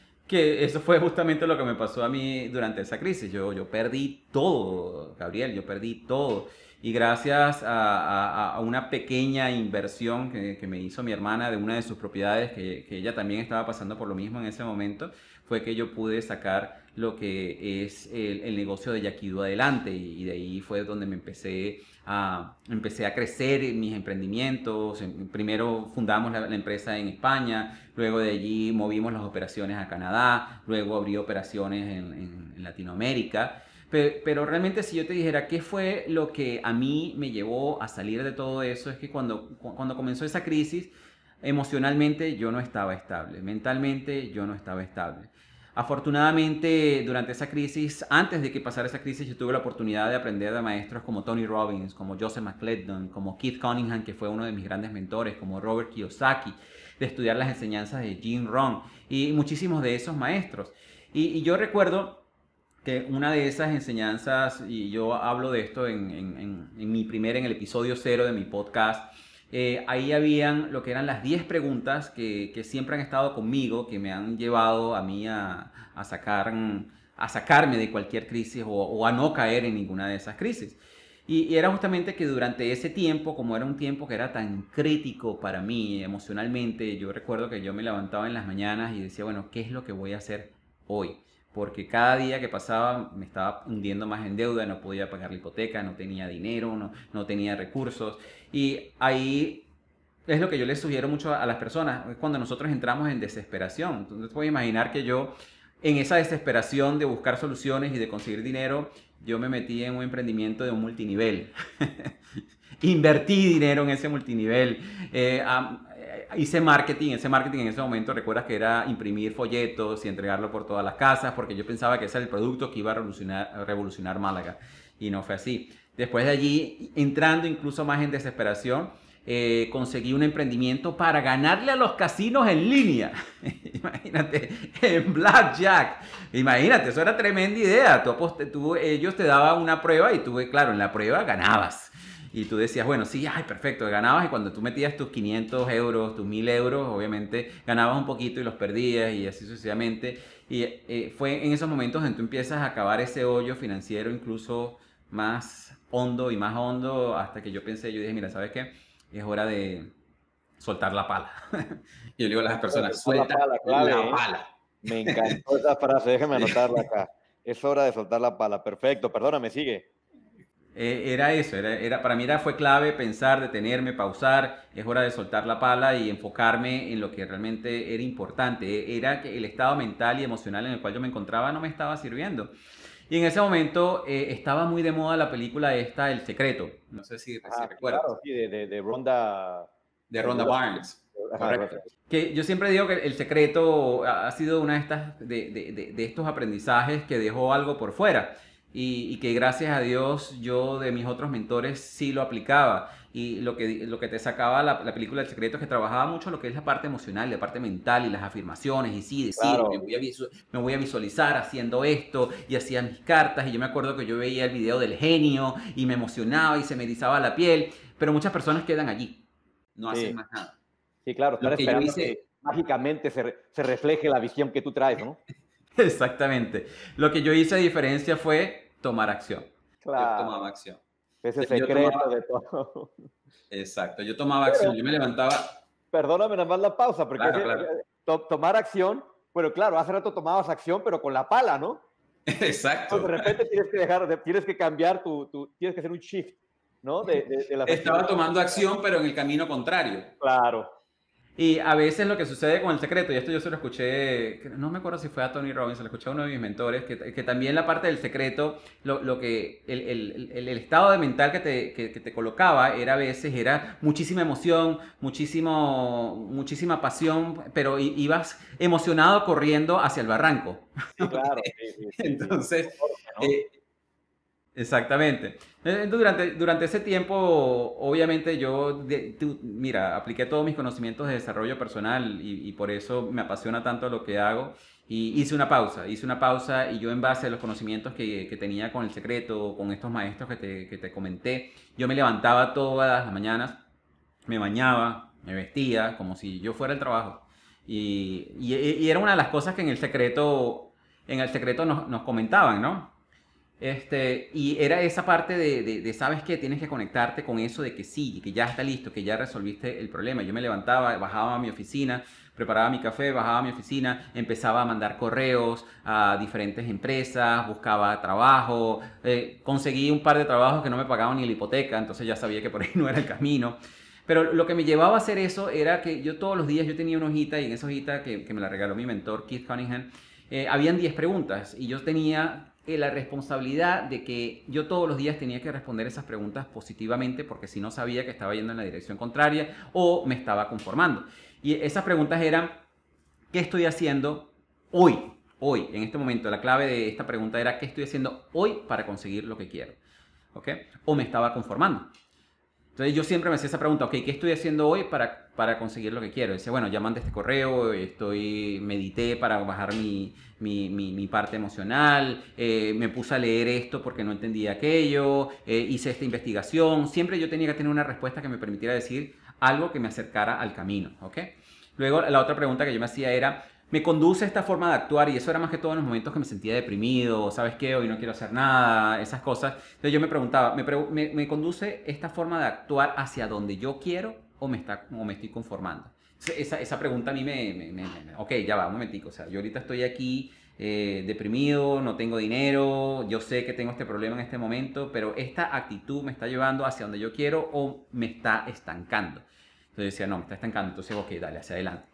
Que eso fue justamente lo que me pasó a mí durante esa crisis. Yo, yo perdí todo, Gabriel, yo perdí todo. Y gracias a, a, a una pequeña inversión que, que me hizo mi hermana de una de sus propiedades, que, que ella también estaba pasando por lo mismo en ese momento, fue que yo pude sacar lo que es el, el negocio de Yaquido adelante. Y, y de ahí fue donde me empecé a, empecé a crecer en mis emprendimientos. Primero fundamos la, la empresa en España, luego de allí movimos las operaciones a Canadá, luego abrí operaciones en, en, en Latinoamérica. Pero, pero realmente si yo te dijera qué fue lo que a mí me llevó a salir de todo eso, es que cuando, cuando comenzó esa crisis, emocionalmente yo no estaba estable, mentalmente yo no estaba estable. Afortunadamente, durante esa crisis, antes de que pasara esa crisis, yo tuve la oportunidad de aprender de maestros como Tony Robbins, como Joseph McClellan, como Keith Cunningham, que fue uno de mis grandes mentores, como Robert Kiyosaki, de estudiar las enseñanzas de Jim Rohn y muchísimos de esos maestros. Y, y yo recuerdo que una de esas enseñanzas, y yo hablo de esto en, en, en, en mi primer, en el episodio cero de mi podcast, eh, ahí habían lo que eran las diez preguntas que, que siempre han estado conmigo, que me han llevado a mí a, a, sacar, a sacarme de cualquier crisis o, o a no caer en ninguna de esas crisis. Y, y era justamente que durante ese tiempo, como era un tiempo que era tan crítico para mí emocionalmente, yo recuerdo que yo me levantaba en las mañanas y decía, bueno, ¿qué es lo que voy a hacer hoy? Porque cada día que pasaba me estaba hundiendo más en deuda, no podía pagar la hipoteca, no tenía dinero, no, no tenía recursos. Y ahí es lo que yo les sugiero mucho a las personas, es cuando nosotros entramos en desesperación. Entonces puedes imaginar que yo, en esa desesperación de buscar soluciones y de conseguir dinero, yo me metí en un emprendimiento de un multinivel. Invertí dinero en ese multinivel. Eh, um, Hice marketing, ese marketing en ese momento, recuerdas que era imprimir folletos y entregarlo por todas las casas, porque yo pensaba que ese era el producto que iba a revolucionar, a revolucionar Málaga, y no fue así. Después de allí, entrando incluso más en desesperación, eh, conseguí un emprendimiento para ganarle a los casinos en línea. Imagínate, en Blackjack. Imagínate, eso era tremenda idea. Tú, aposte, tú, ellos te daban una prueba y tú, claro, en la prueba ganabas. Y tú decías, bueno, sí, ay, perfecto, ganabas. Y cuando tú metías tus quinientos euros, tus mil euros, obviamente ganabas un poquito y los perdías y así sucesivamente. Y eh, fue en esos momentos en que tú empiezas a cavar ese hoyo financiero incluso más hondo y más hondo, hasta que yo pensé, yo dije, mira, ¿sabes qué? Es hora de soltar la pala. Y yo le digo a las personas, suelta la pala. Clave, la pala. Me encantó esa frase, déjame anotarla acá. Es hora de soltar la pala. Perfecto, perdóname, sigue. Eh, era eso, era, era, para mí era, fue clave pensar, detenerme, pausar, es hora de soltar la pala y enfocarme en lo que realmente era importante. Era que el estado mental y emocional en el cual yo me encontraba no me estaba sirviendo. Y en ese momento eh, estaba muy de moda la película esta, El Secreto. No sé si, ah, si recuerdas. Claro, sí, de, de, de Rhonda... De Rhonda Byrne. Correcto. Que yo siempre digo que El Secreto ha sido una de, estas, de, de, de, de estos aprendizajes que dejó algo por fuera. Y, y que gracias a Dios yo de mis otros mentores sí lo aplicaba. Y lo que, lo que te sacaba la, la película El Secreto es que trabajaba mucho lo que es la parte emocional, la parte mental y las afirmaciones. Y sí, decir, claro. me, voy a visu- me voy a visualizar haciendo esto y hacía mis cartas. Y yo me acuerdo que yo veía el video del genio y me emocionaba y se me erizaba la piel. Pero muchas personas quedan allí, no sí. hacen más nada. Sí, claro, estar esperando hice... que mágicamente se, se refleje la visión que tú traes, ¿no? Exactamente. Lo que yo hice a diferencia fue tomar acción. Claro. Yo tomaba acción. Ese secreto tomaba... de todo. Exacto. Yo tomaba acción. Pero, yo me levantaba. Perdóname nada más la pausa, porque claro, ese, claro. To, tomar acción, bueno, claro, hace rato tomabas acción, pero con la pala, ¿no? Exacto. Entonces, de repente tienes que dejar, tienes que cambiar tu, tu tienes que hacer un shift, ¿no? De, de, de la Estaba tomando acción, pero en el camino contrario. Claro. Y a veces lo que sucede con El Secreto, y esto yo se lo escuché, no me acuerdo si fue a Tony Robbins, se lo escuché a uno de mis mentores, que, que también la parte del secreto, lo, lo que el, el, el, el estado de mental que te, que, que te colocaba era a veces, era muchísima emoción, muchísimo, muchísima pasión, pero ibas emocionado corriendo hacia el barranco. Sí, claro. Sí, sí, sí, Entonces, ¿no? eh, exactamente. Durante, durante ese tiempo, obviamente yo, de, tu, mira, apliqué todos mis conocimientos de desarrollo personal y, y por eso me apasiona tanto lo que hago. Y hice una pausa, hice una pausa y yo en base a los conocimientos que, que tenía con El Secreto, con estos maestros que te, que te comenté, yo me levantaba todas las mañanas, me bañaba, me vestía como si yo fuera al trabajo. Y, y, y era una de las cosas que en El Secreto, en El Secreto nos, nos comentaban, ¿no? Este, y era esa parte de, de, de, ¿sabes qué? Tienes que conectarte con eso de que sí, que ya está listo, que ya resolviste el problema. Yo me levantaba, bajaba a mi oficina, preparaba mi café, bajaba a mi oficina, empezaba a mandar correos a diferentes empresas, buscaba trabajo, eh, conseguí un par de trabajos que no me pagaban ni la hipoteca, entonces ya sabía que por ahí no era el camino. Pero lo que me llevaba a hacer eso era que yo todos los días, yo tenía una hojita y en esa hojita que, que me la regaló mi mentor, Keith Cunningham, eh, habían diez preguntas y yo tenía eh, la responsabilidad de que yo todos los días tenía que responder esas preguntas positivamente porque si no sabía que estaba yendo en la dirección contraria o me estaba conformando. Y esas preguntas eran, ¿qué estoy haciendo hoy? Hoy, en este momento, la clave de esta pregunta era, ¿qué estoy haciendo hoy para conseguir lo que quiero? ¿Ok? O me estaba conformando. Entonces yo siempre me hacía esa pregunta, ok, ¿qué estoy haciendo hoy para, para conseguir lo que quiero? Decía, bueno, ya mandé este correo, estoy, medité para bajar mi, mi, mi, mi parte emocional, eh, me puse a leer esto porque no entendía aquello, eh, hice esta investigación. Siempre yo tenía que tener una respuesta que me permitiera decir algo que me acercara al camino, ¿ok? Luego la otra pregunta que yo me hacía era, ¿me conduce esta forma de actuar? Y eso era más que todo en los momentos que me sentía deprimido, ¿sabes qué? Hoy no quiero hacer nada, esas cosas. Entonces yo me preguntaba, ¿me, pre me, me conduce esta forma de actuar hacia donde yo quiero o me, está, o me estoy conformando? Esa, esa pregunta a mí me, me, me, me... Ok, ya va, un momentico. O sea, yo ahorita estoy aquí eh, deprimido, no tengo dinero, yo sé que tengo este problema en este momento, pero esta actitud me está llevando hacia donde yo quiero o me está estancando. Entonces decía, no, me está estancando. Entonces, ok, dale, hacia adelante.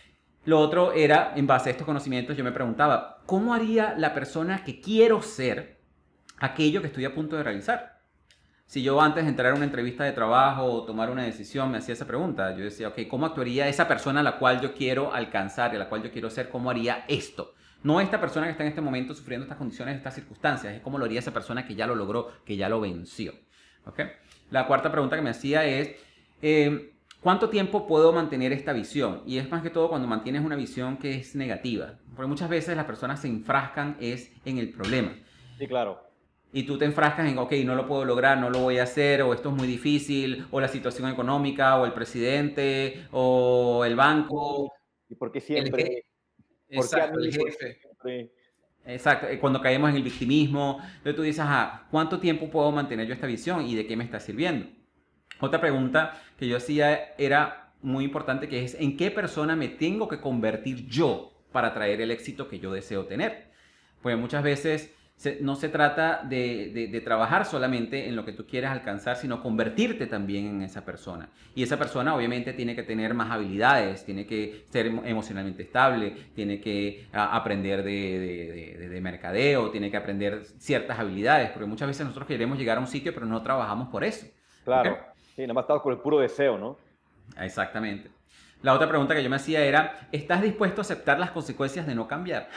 Lo otro era, en base a estos conocimientos, yo me preguntaba, ¿cómo haría la persona que quiero ser aquello que estoy a punto de realizar? Si yo antes de entrar a una entrevista de trabajo o tomar una decisión me hacía esa pregunta, yo decía, ok, ¿cómo actuaría esa persona a la cual yo quiero alcanzar y a la cual yo quiero ser? ¿Cómo haría esto? No esta persona que está en este momento sufriendo estas condiciones, estas circunstancias, es cómo lo haría esa persona que ya lo logró, que ya lo venció. ¿Ok? La cuarta pregunta que me hacía es... Eh, ¿Cuánto tiempo puedo mantener esta visión? Y es más que todo cuando mantienes una visión que es negativa. Porque muchas veces las personas se enfrascan es en el problema. Sí, claro. Y tú te enfrascas en, ok, no lo puedo lograr, no lo voy a hacer, o esto es muy difícil, o la situación económica, o el presidente, o el banco. ¿Y por qué siempre? El ¿Por qué a mí? El jefe. Siempre? Exacto, cuando caemos en el victimismo. Entonces tú dices, ajá, ¿cuánto tiempo puedo mantener yo esta visión y de qué me está sirviendo? Otra pregunta que yo hacía era muy importante, que es ¿en qué persona me tengo que convertir yo para traer el éxito que yo deseo tener? Pues muchas veces se, no se trata de, de, de trabajar solamente en lo que tú quieres alcanzar, sino convertirte también en esa persona. Y esa persona obviamente tiene que tener más habilidades, tiene que ser emocionalmente estable, tiene que a, aprender de, de, de, de mercadeo, tiene que aprender ciertas habilidades, porque muchas veces nosotros queremos llegar a un sitio pero no trabajamos por eso. Claro. ¿Okay? Sí, nada más estamos con el puro deseo, ¿no? Exactamente. La otra pregunta que yo me hacía era, ¿estás dispuesto a aceptar las consecuencias de no cambiar?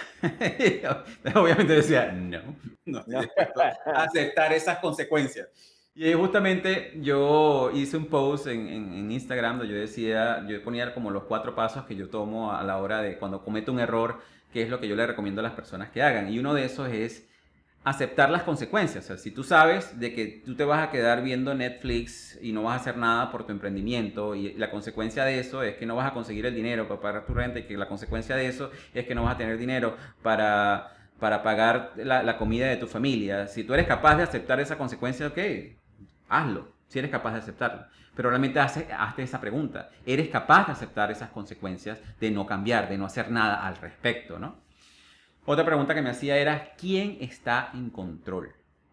Obviamente decía, no, no estoy dispuesto a aceptar esas consecuencias. Y justamente yo hice un post en, en, en Instagram donde yo decía, yo ponía como los cuatro pasos que yo tomo a la hora de cuando cometo un error, que es lo que yo le recomiendo a las personas que hagan. Y uno de esos es aceptar las consecuencias. O sea, si tú sabes de que tú te vas a quedar viendo Netflix y no vas a hacer nada por tu emprendimiento y la consecuencia de eso es que no vas a conseguir el dinero para pagar tu renta y que la consecuencia de eso es que no vas a tener dinero para, para pagar la, la comida de tu familia. Si tú eres capaz de aceptar esa consecuencia, ok, hazlo. Si eres capaz de aceptarlo. Pero realmente hazte, hazte esa pregunta. ¿Eres capaz de aceptar esas consecuencias de no cambiar, de no hacer nada al respecto, ¿no? Otra pregunta que me hacía era, ¿quién está en control?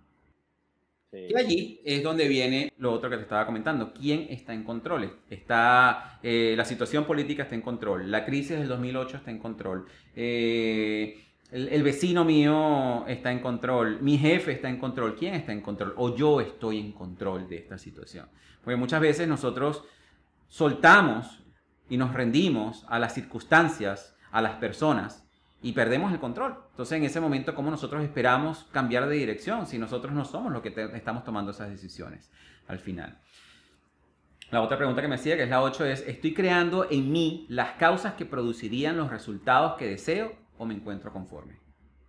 Sí. Y allí es donde viene lo otro que te estaba comentando. ¿Quién está en control? Está, eh, la situación política está en control. La crisis del dos mil ocho está en control. Eh, el, el vecino mío está en control. Mi jefe está en control. ¿Quién está en control? O yo estoy en control de esta situación. Porque muchas veces nosotros soltamos y nos rendimos a las circunstancias, a las personas, y perdemos el control. Entonces, en ese momento, ¿cómo nosotros esperamos cambiar de dirección si nosotros no somos los que te, estamos tomando esas decisiones al final? La otra pregunta que me hacía, que es la ocho, es, ¿estoy creando en mí las causas que producirían los resultados que deseo o me encuentro conforme?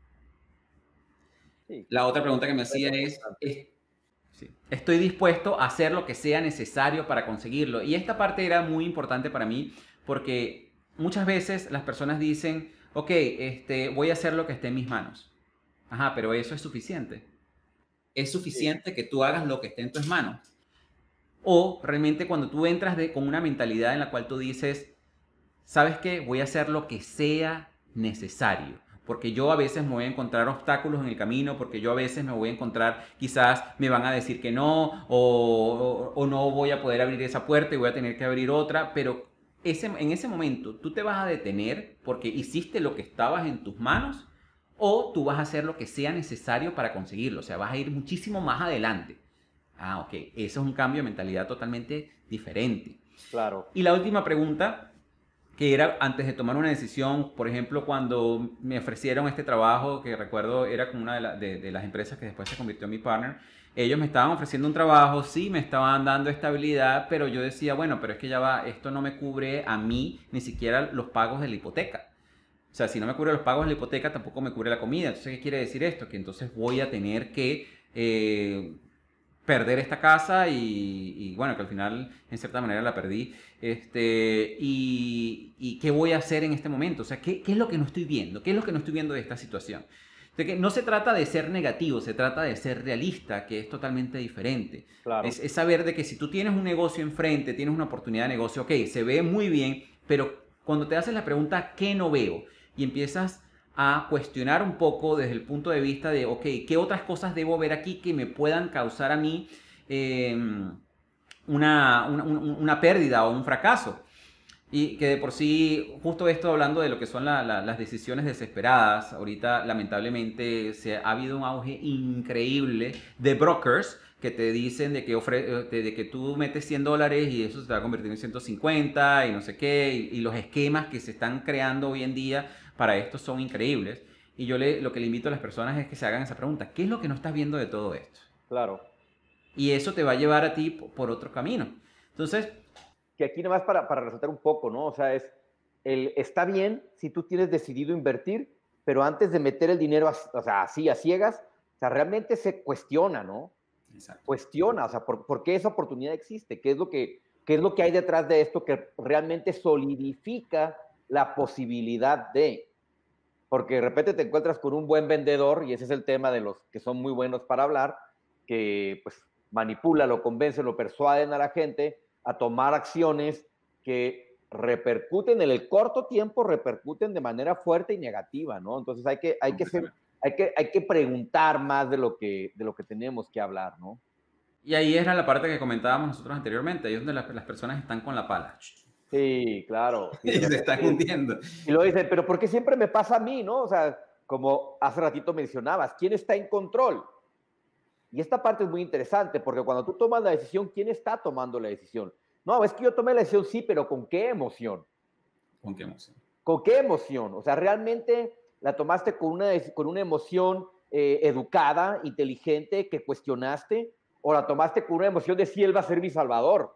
Sí. La otra pregunta que me hacía es, es sí, ¿estoy dispuesto a hacer lo que sea necesario para conseguirlo? Y esta parte era muy importante para mí porque muchas veces las personas dicen, ok, este, voy a hacer lo que esté en mis manos. Ajá, pero eso es suficiente. ¿Es suficiente que tú hagas lo que esté en tus manos? O realmente cuando tú entras de, con una mentalidad en la cual tú dices, ¿sabes qué? Voy a hacer lo que sea necesario. Porque yo a veces me voy a encontrar obstáculos en el camino, porque yo a veces me voy a encontrar, quizás me van a decir que no, o, o, o no voy a poder abrir esa puerta y voy a tener que abrir otra, pero ese, en ese momento tú te vas a detener porque hiciste lo que estabas en tus manos, o tú vas a hacer lo que sea necesario para conseguirlo, o sea, vas a ir muchísimo más adelante. Ah, ok, eso es un cambio de mentalidad totalmente diferente. Claro. Y la última pregunta, que era antes de tomar una decisión, por ejemplo, cuando me ofrecieron este trabajo, que recuerdo era con una de, la, de, de las empresas que después se convirtió en mi partner, ellos me estaban ofreciendo un trabajo, sí, me estaban dando estabilidad, pero yo decía, bueno, pero es que ya va, esto no me cubre a mí ni siquiera los pagos de la hipoteca. O sea, si no me cubre los pagos de la hipoteca, tampoco me cubre la comida. Entonces, ¿qué quiere decir esto? Que entonces voy a tener que... Eh, perder esta casa y, y, bueno, que al final en cierta manera la perdí. Este, y, y qué voy a hacer en este momento, o sea, ¿qué, qué es lo que no estoy viendo? ¿Qué es lo que no estoy viendo de esta situación? De que no se trata de ser negativo, se trata de ser realista, que es totalmente diferente. Claro. Es, es saber de que si tú tienes un negocio enfrente, tienes una oportunidad de negocio, ok, se ve muy bien, pero cuando te haces la pregunta, ¿qué no veo? Y empiezas a cuestionar un poco desde el punto de vista de, ok, ¿qué otras cosas debo ver aquí que me puedan causar a mí eh, una, una, una pérdida o un fracaso? Y que de por sí, justo esto hablando de lo que son la, la, las decisiones desesperadas, ahorita lamentablemente se ha habido un auge increíble de brokers que te dicen de que, ofre, de, de que tú metes cien dólares y eso se va a convertir en ciento cincuenta y no sé qué, y, y los esquemas que se están creando hoy en día para esto son increíbles. Y yo le, lo que le invito a las personas es que se hagan esa pregunta, ¿qué es lo que no estás viendo de todo esto? Claro. Y eso te va a llevar a ti por otro camino. Entonces... Que aquí nada más para, para resaltar un poco, ¿no? O sea, es, el, está bien si tú tienes decidido invertir, pero antes de meter el dinero, a, o sea, así a ciegas, o sea, realmente se cuestiona, ¿no? Exacto. Cuestiona, o sea, ¿por, ¿por qué esa oportunidad existe? ¿Qué es lo que, qué es lo que hay detrás de esto que realmente solidifica la posibilidad de? Porque de repente te encuentras con un buen vendedor, y ese es el tema de los que son muy buenos para hablar, que pues manipula, lo convence, lo persuaden a la gente a tomar acciones que repercuten en el corto tiempo, repercuten de manera fuerte y negativa, ¿no? Entonces hay que, hay que, ser, hay que, hay que preguntar más de lo, que, de lo que tenemos que hablar, ¿no? Y ahí era la parte que comentábamos nosotros anteriormente, ahí es donde las, las personas están con la pala. Sí, claro. Y se están hundiendo. Y lo dicen, pero ¿por qué siempre me pasa a mí, no? O sea, como hace ratito mencionabas, ¿quién está en control? Y esta parte es muy interesante, porque cuando tú tomas la decisión, ¿quién está tomando la decisión? No, es que yo tomé la decisión, sí, pero ¿con qué emoción? ¿Con qué emoción? ¿Con qué emoción? O sea, ¿realmente la tomaste con una, con una emoción eh, educada, inteligente, que cuestionaste? ¿O la tomaste con una emoción de sí, él va a ser mi salvador?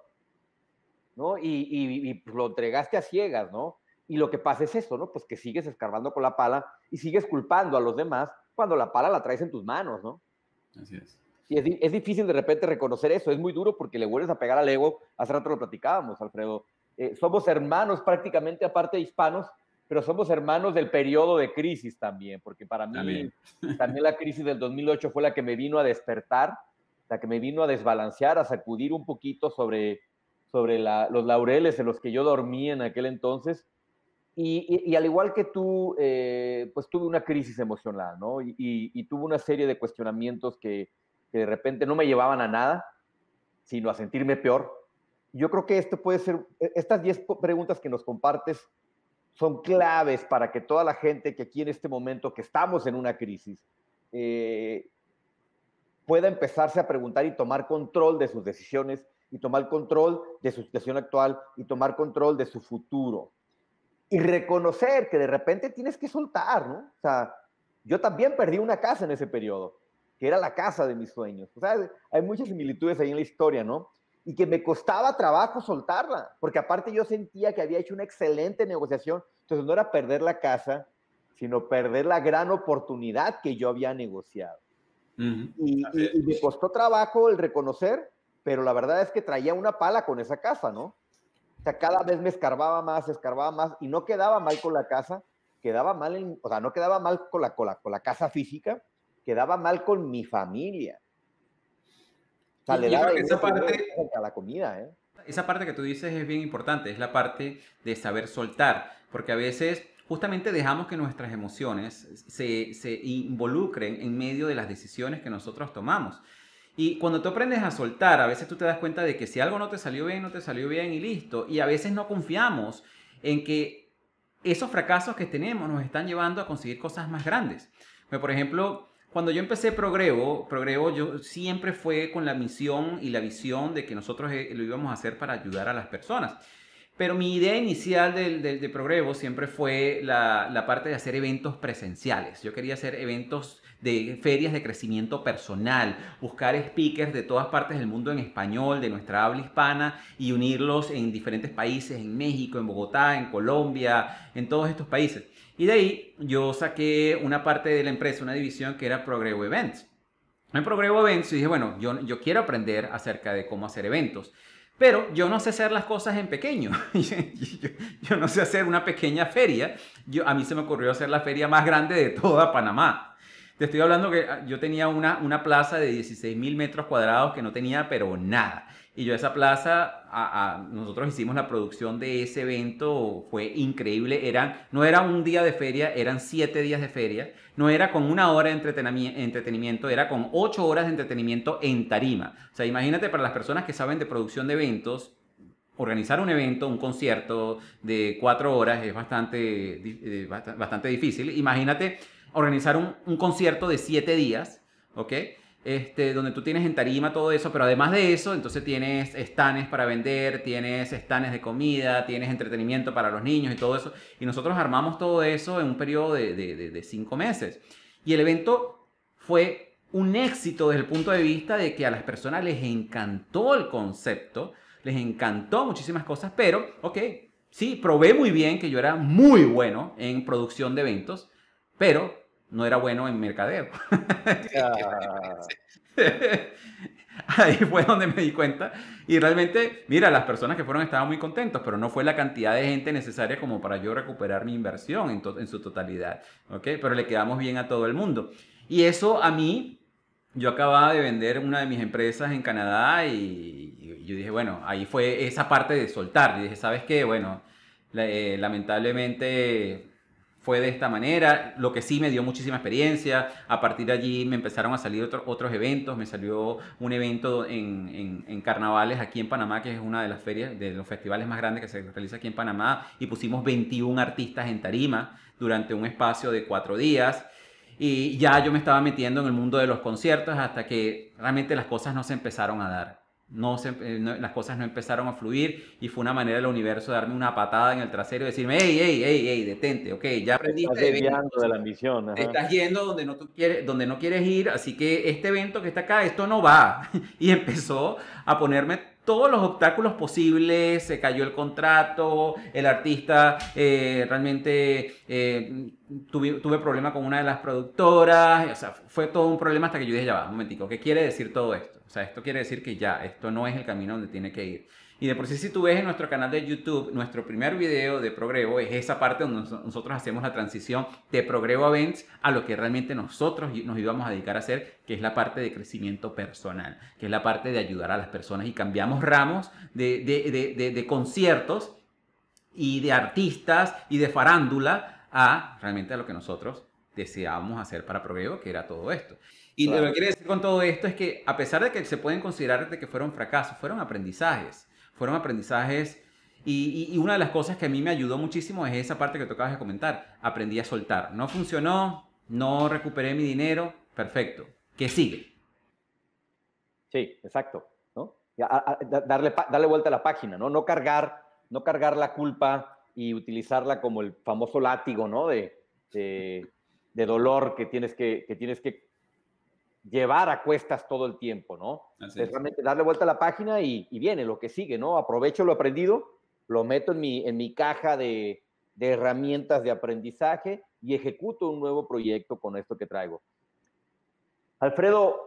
¿No? Y, y, y lo entregaste a ciegas, ¿no? Y lo que pasa es eso, ¿no? Pues que sigues escarbando con la pala y sigues culpando a los demás cuando la pala la traes en tus manos, ¿no? Así es. Y es, es difícil de repente reconocer eso, es muy duro porque le vuelves a pegar al ego. Hace rato lo platicábamos, Alfredo. Eh, somos hermanos prácticamente, aparte de hispanos, pero somos hermanos del periodo de crisis también, porque para mí también, también la crisis del dos mil ocho fue la que me vino a despertar, la que me vino a desbalancear, a sacudir un poquito sobre, sobre la, los laureles en los que yo dormí en aquel entonces. Y, y, y al igual que tú, eh, pues tuve una crisis emocional, ¿no? Y, y, y tuve una serie de cuestionamientos que, que de repente no me llevaban a nada, sino a sentirme peor. Yo creo que esto puede ser, estas diez preguntas que nos compartes son claves para que toda la gente que aquí en este momento, que estamos en una crisis, eh, pueda empezarse a preguntar y tomar control de sus decisiones, y tomar control de su situación actual, y tomar control de su futuro. Y reconocer que de repente tienes que soltar, ¿no? O sea, yo también perdí una casa en ese periodo, que era la casa de mis sueños. O sea, hay muchas similitudes ahí en la historia, ¿no? Y que me costaba trabajo soltarla, porque aparte yo sentía que había hecho una excelente negociación, entonces no era perder la casa, sino perder la gran oportunidad que yo había negociado. Uh-huh. y, y, y me costó trabajo el reconocer, pero la verdad es que traía una pala con esa casa, ¿no? O sea, cada vez me escarbaba más, escarbaba más, y no quedaba mal con la casa, quedaba mal, en, o sea, no quedaba mal con la, con, la, con la casa física, quedaba mal con mi familia. O sea, le daba esa parte a la comida, ¿eh? Esa parte que tú dices es bien importante, es la parte de saber soltar, porque a veces justamente dejamos que nuestras emociones se, se involucren en medio de las decisiones que nosotros tomamos. Y cuando tú aprendes a soltar, a veces tú te das cuenta de que si algo no te salió bien, no te salió bien y listo. Y a veces no confiamos en que esos fracasos que tenemos nos están llevando a conseguir cosas más grandes. Pero, por ejemplo, cuando yo empecé Progrevo, Progrevo yo siempre fue con la misión y la visión de que nosotros lo íbamos a hacer para ayudar a las personas. Pero mi idea inicial de, de, de Progrevo siempre fue la, la parte de hacer eventos presenciales. Yo quería hacer eventos de ferias de crecimiento personal, buscar speakers de todas partes del mundo en español, de nuestra habla hispana, y unirlos en diferentes países, en México, en Bogotá, en Colombia, en todos estos países. Y de ahí yo saqué una parte de la empresa, una división que era Progrevo Events. En Progrevo Events dije, bueno, yo, yo quiero aprender acerca de cómo hacer eventos. Pero yo no sé hacer las cosas en pequeño. yo, yo no sé hacer una pequeña feria. Yo, a mí se me ocurrió hacer la feria más grande de toda Panamá. Te estoy hablando que yo tenía una, una plaza de dieciséis mil metros cuadrados que no tenía pero nada. Y yo esa plaza, a, a, nosotros hicimos la producción de ese evento, fue increíble. Eran, no era un día de feria, eran siete días de feria. No era con una hora de entretenimiento, era con ocho horas de entretenimiento en tarima. O sea, imagínate para las personas que saben de producción de eventos, organizar un evento, un concierto de cuatro horas es bastante, bastante difícil. Imagínate organizar un, un concierto de siete días, ¿ok? Este, donde tú tienes en tarima todo eso, pero además de eso, entonces tienes stands para vender, tienes stands de comida, tienes entretenimiento para los niños y todo eso. Y nosotros armamos todo eso en un periodo de, de, de, de cinco meses. Y el evento fue un éxito desde el punto de vista de que a las personas les encantó el concepto, les encantó muchísimas cosas, pero, ok, sí, probé muy bien que yo era muy bueno en producción de eventos, pero no era bueno en mercadeo. Ahí fue donde me di cuenta. Y realmente, mira, las personas que fueron estaban muy contentos, pero no fue la cantidad de gente necesaria como para yo recuperar mi inversión en, to en su totalidad. ¿Okay? Pero le quedamos bien a todo el mundo. Y eso a mí, yo acababa de vender una de mis empresas en Canadá y, y yo dije, bueno, ahí fue esa parte de soltar. Y dije, ¿sabes qué? Bueno, eh, lamentablemente fue de esta manera, lo que sí me dio muchísima experiencia. A partir de allí me empezaron a salir otro, otros eventos. Me salió un evento en, en, en carnavales aquí en Panamá, que es una de las ferias, de los festivales más grandes que se realiza aquí en Panamá, y pusimos veintiún artistas en tarima durante un espacio de cuatro días. Y ya yo me estaba metiendo en el mundo de los conciertos hasta que realmente las cosas no se empezaron a dar. No se, no, las cosas no empezaron a fluir y fue una manera del universo de darme una patada en el trasero y decirme, hey, hey, hey, hey, detente, ok, ya aprendiste estás desviando de la misión. Ajá. Te estás yendo donde no, tú quieres, donde no quieres ir, así que este evento que está acá, esto no va. Y empezó a ponerme todos los obstáculos posibles, se cayó el contrato, el artista eh, realmente eh, tuve, tuve problema con una de las productoras, o sea, fue todo un problema hasta que yo dije, ya va, un momentico, ¿qué quiere decir todo esto? O sea, esto quiere decir que ya, esto no es el camino donde tiene que ir. Y de por sí, si tú ves en nuestro canal de YouTube, nuestro primer video de Progrevo es esa parte donde nosotros hacemos la transición de Progrevo Events a lo que realmente nosotros nos íbamos a dedicar a hacer, que es la parte de crecimiento personal, que es la parte de ayudar a las personas. Y cambiamos ramos de, de, de, de, de conciertos y de artistas y de farándula a realmente a lo que nosotros deseábamos hacer para Progrevo, que era todo esto. Y claro, lo que quiere decir con todo esto es que a pesar de que se pueden considerar de que fueron fracasos, fueron aprendizajes. Fueron aprendizajes y, y, y una de las cosas que a mí me ayudó muchísimo es esa parte que tú acabas de comentar. Aprendí a soltar. No funcionó, no recuperé mi dinero, perfecto. ¿Qué sigue? Sí, exacto, ¿no? A, a, darle, darle vuelta a la página, ¿no? No cargar, no cargar la culpa y utilizarla como el famoso látigo, ¿no? De, de, de dolor que tienes que, que tienes que llevar a cuestas todo el tiempo, ¿no? Entonces, realmente darle vuelta a la página y, y viene lo que sigue, ¿no? Aprovecho lo aprendido, lo meto en mi, en mi caja de, de herramientas de aprendizaje y ejecuto un nuevo proyecto con esto que traigo. Alfredo,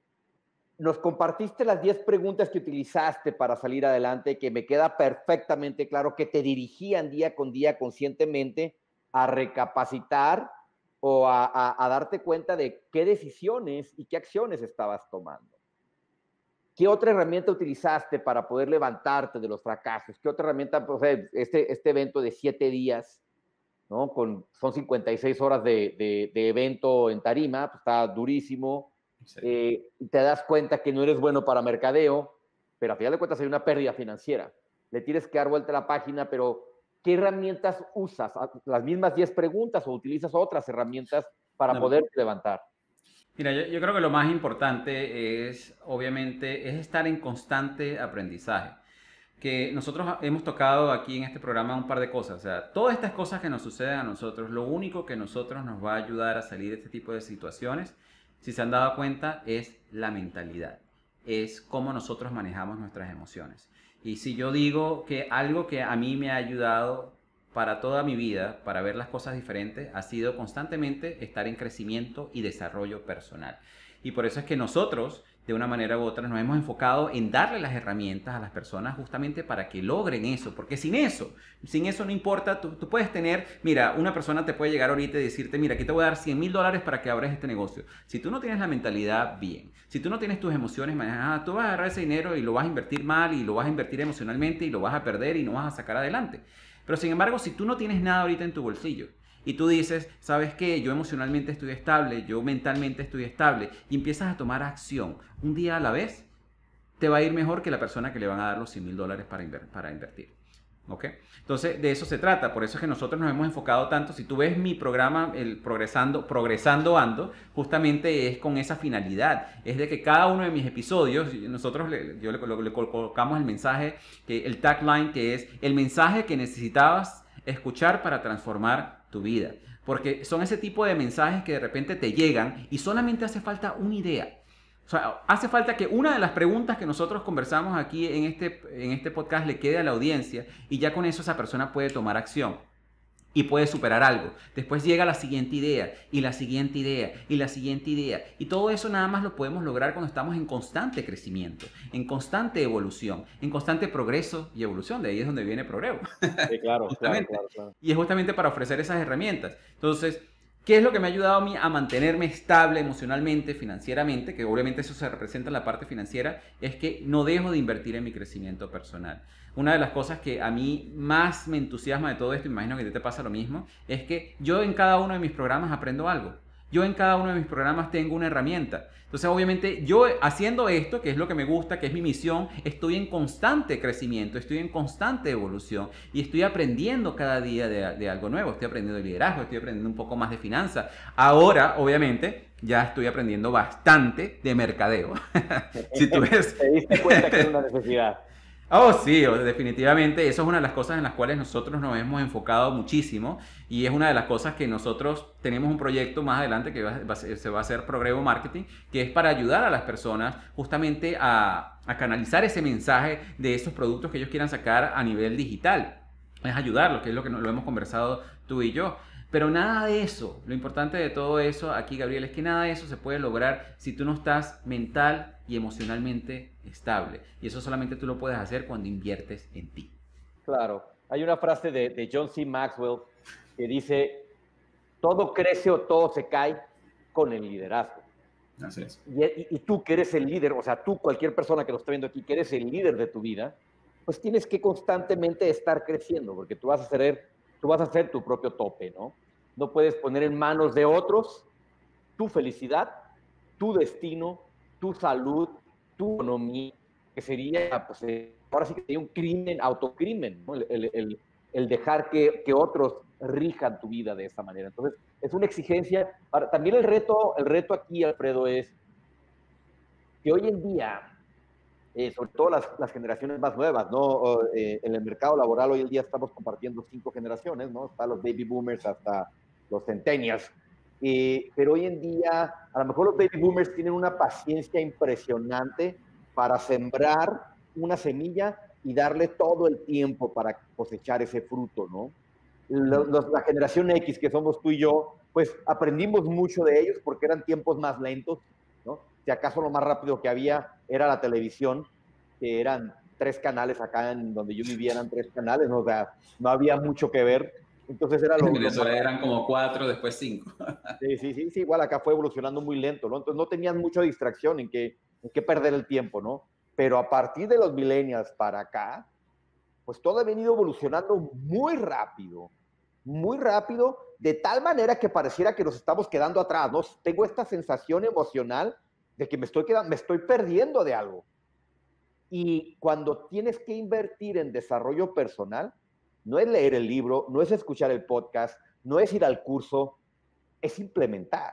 nos compartiste las diez preguntas que utilizaste para salir adelante, que me queda perfectamente claro que te dirigían día con día conscientemente a recapacitar o a, a, a darte cuenta de qué decisiones y qué acciones estabas tomando. ¿Qué otra herramienta utilizaste para poder levantarte de los fracasos? ¿Qué otra herramienta? Pues, este, este evento de siete días, ¿no? Con, son cincuenta y seis horas de, de, de evento en tarima, pues está durísimo. Sí. Eh, te das cuenta que no eres bueno para mercadeo, pero a final de cuentas hay una pérdida financiera. Le tienes que dar vuelta a la página, pero ¿qué herramientas usas? ¿Las mismas diez preguntas o utilizas otras herramientas para no. poder levantar? Mira, yo, yo creo que lo más importante es, obviamente, es estar en constante aprendizaje. Que nosotros hemos tocado aquí en este programa un par de cosas. O sea, todas estas cosas que nos suceden a nosotros, lo único que nosotros nos va a ayudar a salir de este tipo de situaciones, si se han dado cuenta, es la mentalidad. Es cómo nosotros manejamos nuestras emociones. Y si yo digo que algo que a mí me ha ayudado para toda mi vida, para ver las cosas diferentes, ha sido constantemente estar en crecimiento y desarrollo personal. Y por eso es que nosotros, de una manera u otra, nos hemos enfocado en darle las herramientas a las personas justamente para que logren eso. Porque sin eso, sin eso no importa, tú, tú puedes tener, mira, una persona te puede llegar ahorita y decirte, mira, aquí te voy a dar cien mil dólares para que abras este negocio. Si tú no tienes la mentalidad bien, si tú no tienes tus emociones manejadas, tú vas a agarrar ese dinero y lo vas a invertir mal y lo vas a invertir emocionalmente y lo vas a perder y no vas a sacar adelante. Pero sin embargo, si tú no tienes nada ahorita en tu bolsillo y tú dices, ¿sabes qué? Yo emocionalmente estoy estable, yo mentalmente estoy estable y empiezas a tomar acción un día a la vez, te va a ir mejor que la persona que le van a dar los cien mil dólares para, inver para invertir. ¿Ok? Entonces, de eso se trata. Por eso es que nosotros nos hemos enfocado tanto. Si tú ves mi programa, el Progresando, Progresando Ando, justamente es con esa finalidad. Es de que cada uno de mis episodios, nosotros le, yo le, le, le colocamos el mensaje, que, el tagline, que es el mensaje que necesitabas escuchar para transformar tu vida. Porque son ese tipo de mensajes que de repente te llegan y solamente hace falta una idea. O sea, hace falta que una de las preguntas que nosotros conversamos aquí en este, en este podcast le quede a la audiencia y ya con eso esa persona puede tomar acción y puede superar algo. Después llega la siguiente idea y la siguiente idea y la siguiente idea. Y todo eso nada más lo podemos lograr cuando estamos en constante crecimiento, en constante evolución, en constante progreso y evolución. De ahí es donde viene Progreso. Sí, claro, claro, claro, claro. Y es justamente para ofrecer esas herramientas. Entonces, ¿qué es lo que me ha ayudado a mí a mantenerme estable emocionalmente, financieramente? Que obviamente eso se representa en la parte financiera, es que no dejo de invertir en mi crecimiento personal. Una de las cosas que a mí más me entusiasma de todo esto, imagino que a ti te pasa lo mismo, es que yo en cada uno de mis programas aprendo algo. Yo en cada uno de mis programas tengo una herramienta. Entonces, obviamente, yo haciendo esto, que es lo que me gusta, que es mi misión, estoy en constante crecimiento, estoy en constante evolución y estoy aprendiendo cada día de, de algo nuevo. Estoy aprendiendo de liderazgo, estoy aprendiendo un poco más de finanzas. Ahora, obviamente, ya estoy aprendiendo bastante de mercadeo. Si tú ves... Te diste cuenta que es una necesidad. Oh, sí, definitivamente. Eso es una de las cosas en las cuales nosotros nos hemos enfocado muchísimo y es una de las cosas que nosotros tenemos un proyecto más adelante que va, va, se va a hacer Progreso Marketing, que es para ayudar a las personas justamente a, a canalizar ese mensaje de esos productos que ellos quieran sacar a nivel digital. Es ayudarlos, que es lo que lo hemos conversado tú y yo. Pero nada de eso, lo importante de todo eso aquí, Gabriel, es que nada de eso se puede lograr si tú no estás mental y emocionalmente estable. Y eso solamente tú lo puedes hacer cuando inviertes en ti. Claro. Hay una frase de, de John C. Maxwell que dice, todo crece o todo se cae con el liderazgo. Así es. Y, y, y tú que eres el líder, o sea, tú, cualquier persona que lo esté viendo aquí, que eres el líder de tu vida, pues tienes que constantemente estar creciendo, porque tú vas a ser, tú vas a ser tu propio tope, ¿no? No puedes poner en manos de otros tu felicidad, tu destino, tu salud, tu economía, que sería, pues, eh, ahora sí que sería un crimen, autocrimen, ¿no? el, el, el, el dejar que, que otros rijan tu vida de esa manera. Entonces, es una exigencia. Ahora, también el reto, el reto aquí, Alfredo, es que hoy en día, eh, sobre todo las, las generaciones más nuevas, ¿no? Eh, en el mercado laboral hoy en día estamos compartiendo cinco generaciones, ¿no? Está los baby boomers hasta los centennials. Eh, pero hoy en día, a lo mejor los baby boomers tienen una paciencia impresionante para sembrar una semilla y darle todo el tiempo para cosechar ese fruto, ¿no? Los, los, la generación X, que somos tú y yo, pues aprendimos mucho de ellos porque eran tiempos más lentos, ¿no? Si acaso lo más rápido que había era la televisión, que eran tres canales acá en donde yo vivía, eran tres canales, ¿no? O sea, no había mucho que ver. Entonces era lo, en Venezuela lo más... eran como cuatro, después cinco. Sí, sí, sí, sí, igual acá fue evolucionando muy lento, ¿no? Entonces no tenían mucha distracción en qué, en qué perder el tiempo, ¿no? Pero a partir de los millennials para acá, pues todo ha venido evolucionando muy rápido, muy rápido, de tal manera que pareciera que nos estamos quedando atrás, ¿no? Tengo esta sensación emocional de que me estoy, quedando, me estoy perdiendo de algo. Y cuando tienes que invertir en desarrollo personal, no es leer el libro, no es escuchar el podcast, no es ir al curso, es implementar.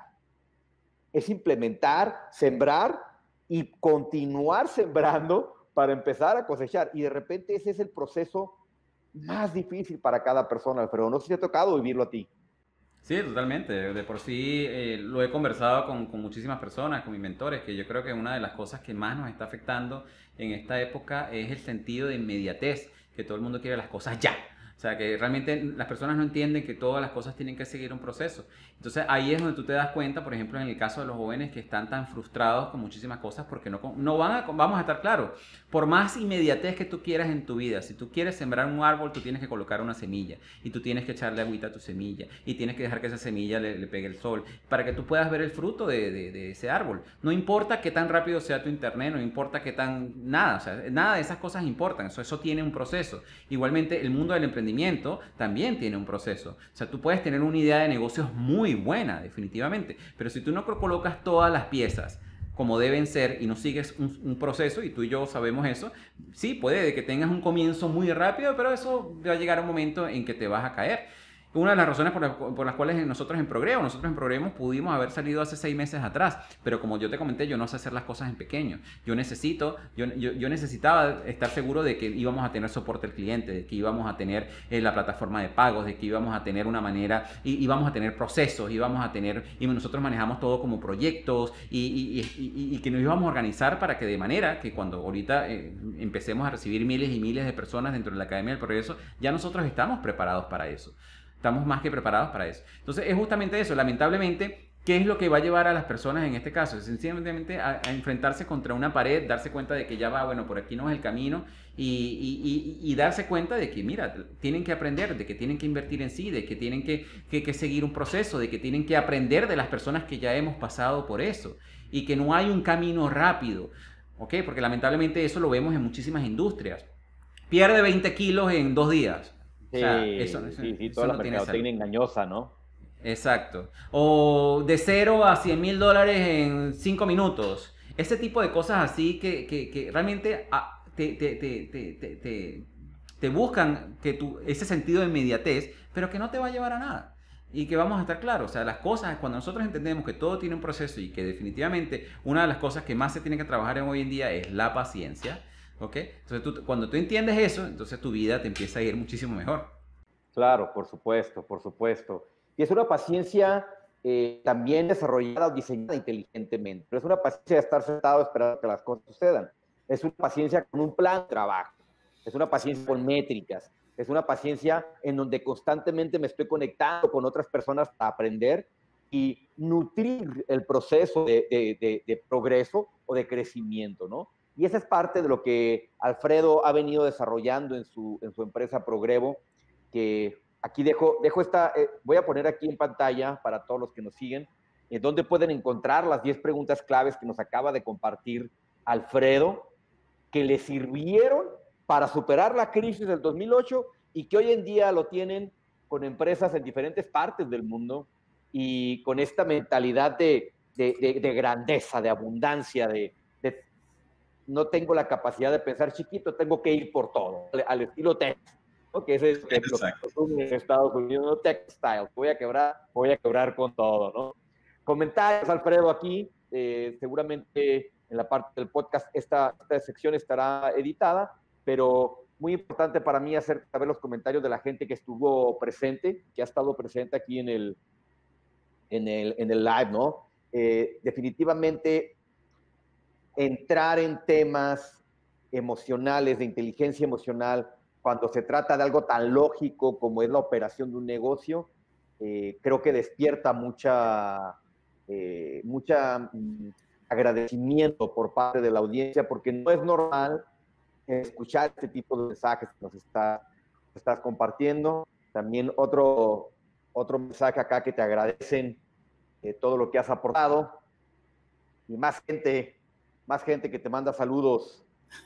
Es implementar, sembrar y continuar sembrando para empezar a cosechar. Y de repente ese es el proceso más difícil para cada persona, Alfredo. No sé si te ha tocado vivirlo a ti. Sí, totalmente. De por sí eh, lo he conversado con, con muchísimas personas, con mis mentores, que yo creo que una de las cosas que más nos está afectando en esta época es el sentido de inmediatez, que todo el mundo quiere las cosas ya. O sea, que realmente las personas no entienden que todas las cosas tienen que seguir un proceso. Entonces ahí es donde tú te das cuenta, por ejemplo, en el caso de los jóvenes que están tan frustrados con muchísimas cosas porque no, no van a, vamos a estar claros, por más inmediatez que tú quieras en tu vida, si tú quieres sembrar un árbol, tú tienes que colocar una semilla y tú tienes que echarle agüita a tu semilla y tienes que dejar que esa semilla le, le pegue el sol para que tú puedas ver el fruto de, de, de ese árbol. No importa qué tan rápido sea tu internet, no importa qué tan, nada, o sea, nada de esas cosas importan, eso, eso tiene un proceso. Igualmente el mundo del emprendimiento también tiene un proceso. O sea, tú puedes tener una idea de negocios muy buena, definitivamente, pero si tú no colocas todas las piezas como deben ser y no sigues un, un proceso, y tú y yo sabemos eso, sí, puede que tengas un comienzo muy rápido, pero eso va a llegar a un momento en que te vas a caer. Una de las razones por, la, por las cuales nosotros en Progreso, nosotros en Progreso pudimos haber salido hace seis meses atrás, pero como yo te comenté, yo no sé hacer las cosas en pequeño. Yo necesito, yo, yo, yo necesitaba estar seguro de que íbamos a tener soporte al cliente, de que íbamos a tener eh, la plataforma de pagos, de que íbamos a tener una manera, y, íbamos a tener procesos, íbamos a tener, y nosotros manejamos todo como proyectos, y, y, y, y, y que nos íbamos a organizar para que de manera que cuando ahorita eh, empecemos a recibir miles y miles de personas dentro de la Academia del Progreso, ya nosotros estamos preparados para eso. Estamos más que preparados para eso. Entonces es justamente eso, lamentablemente, ¿qué es lo que va a llevar a las personas en este caso? Sencillamente a, a enfrentarse contra una pared, darse cuenta de que ya va, bueno, por aquí no es el camino y, y, y, y darse cuenta de que, mira, tienen que aprender, de que tienen que invertir en sí, de que tienen que, que, que seguir un proceso, de que tienen que aprender de las personas que ya hemos pasado por eso y que no hay un camino rápido, ¿ok? Porque lamentablemente eso lo vemos en muchísimas industrias. Pierde veinte kilos en dos días. Sí, o sea, eso, eso, sí, sí, eso toda no la tiene mercadotecnia engañosa, ¿no? Exacto. O de cero a cien mil dólares en cinco minutos. Ese tipo de cosas así que, que, que realmente ah, te, te, te, te, te, te, te buscan que tu, ese sentido de inmediatez, pero que no te va a llevar a nada. Y que vamos a estar claros, o sea, las cosas, cuando nosotros entendemos que todo tiene un proceso y que definitivamente una de las cosas que más se tiene que trabajar en hoy en día es la paciencia. ¿Ok? Entonces, tú, cuando tú entiendes eso, entonces tu vida te empieza a ir muchísimo mejor. Claro, por supuesto, por supuesto. Y es una paciencia eh, también desarrollada o diseñada inteligentemente. No es una paciencia de estar sentado esperando que las cosas sucedan. Es una paciencia con un plan de trabajo. Es una paciencia con métricas. Es una paciencia en donde constantemente me estoy conectando con otras personas para aprender y nutrir el proceso de, de, de, de progreso o de crecimiento, ¿no? Y esa es parte de lo que Alfredo ha venido desarrollando en su, en su empresa Progreso, que aquí dejo, dejo esta, eh, voy a poner aquí en pantalla para todos los que nos siguen, eh, donde pueden encontrar las diez preguntas claves que nos acaba de compartir Alfredo, que le sirvieron para superar la crisis del dos mil ocho y que hoy en día lo tienen con empresas en diferentes partes del mundo y con esta mentalidad de, de, de, de grandeza, de abundancia, de, de no tengo la capacidad de pensar chiquito, tengo que ir por todo, al estilo tech, ¿no? Que ese es lo que en Estados Unidos, ¿no? Tech style, voy a quebrar, voy a quebrar con todo, ¿no? Comentarios, Alfredo, aquí, eh, seguramente en la parte del podcast esta, esta sección estará editada, pero muy importante para mí hacer saber los comentarios de la gente que estuvo presente, que ha estado presente aquí en el, en el, en el live, ¿no? Eh, definitivamente entrar en temas emocionales, de inteligencia emocional, cuando se trata de algo tan lógico como es la operación de un negocio, eh, creo que despierta mucha, eh, mucha mm, agradecimiento por parte de la audiencia, porque no es normal escuchar este tipo de mensajes que nos está, estás compartiendo. También otro, otro mensaje acá que te agradecen eh, todo lo que has aportado. Y más gente, más gente que te manda saludos,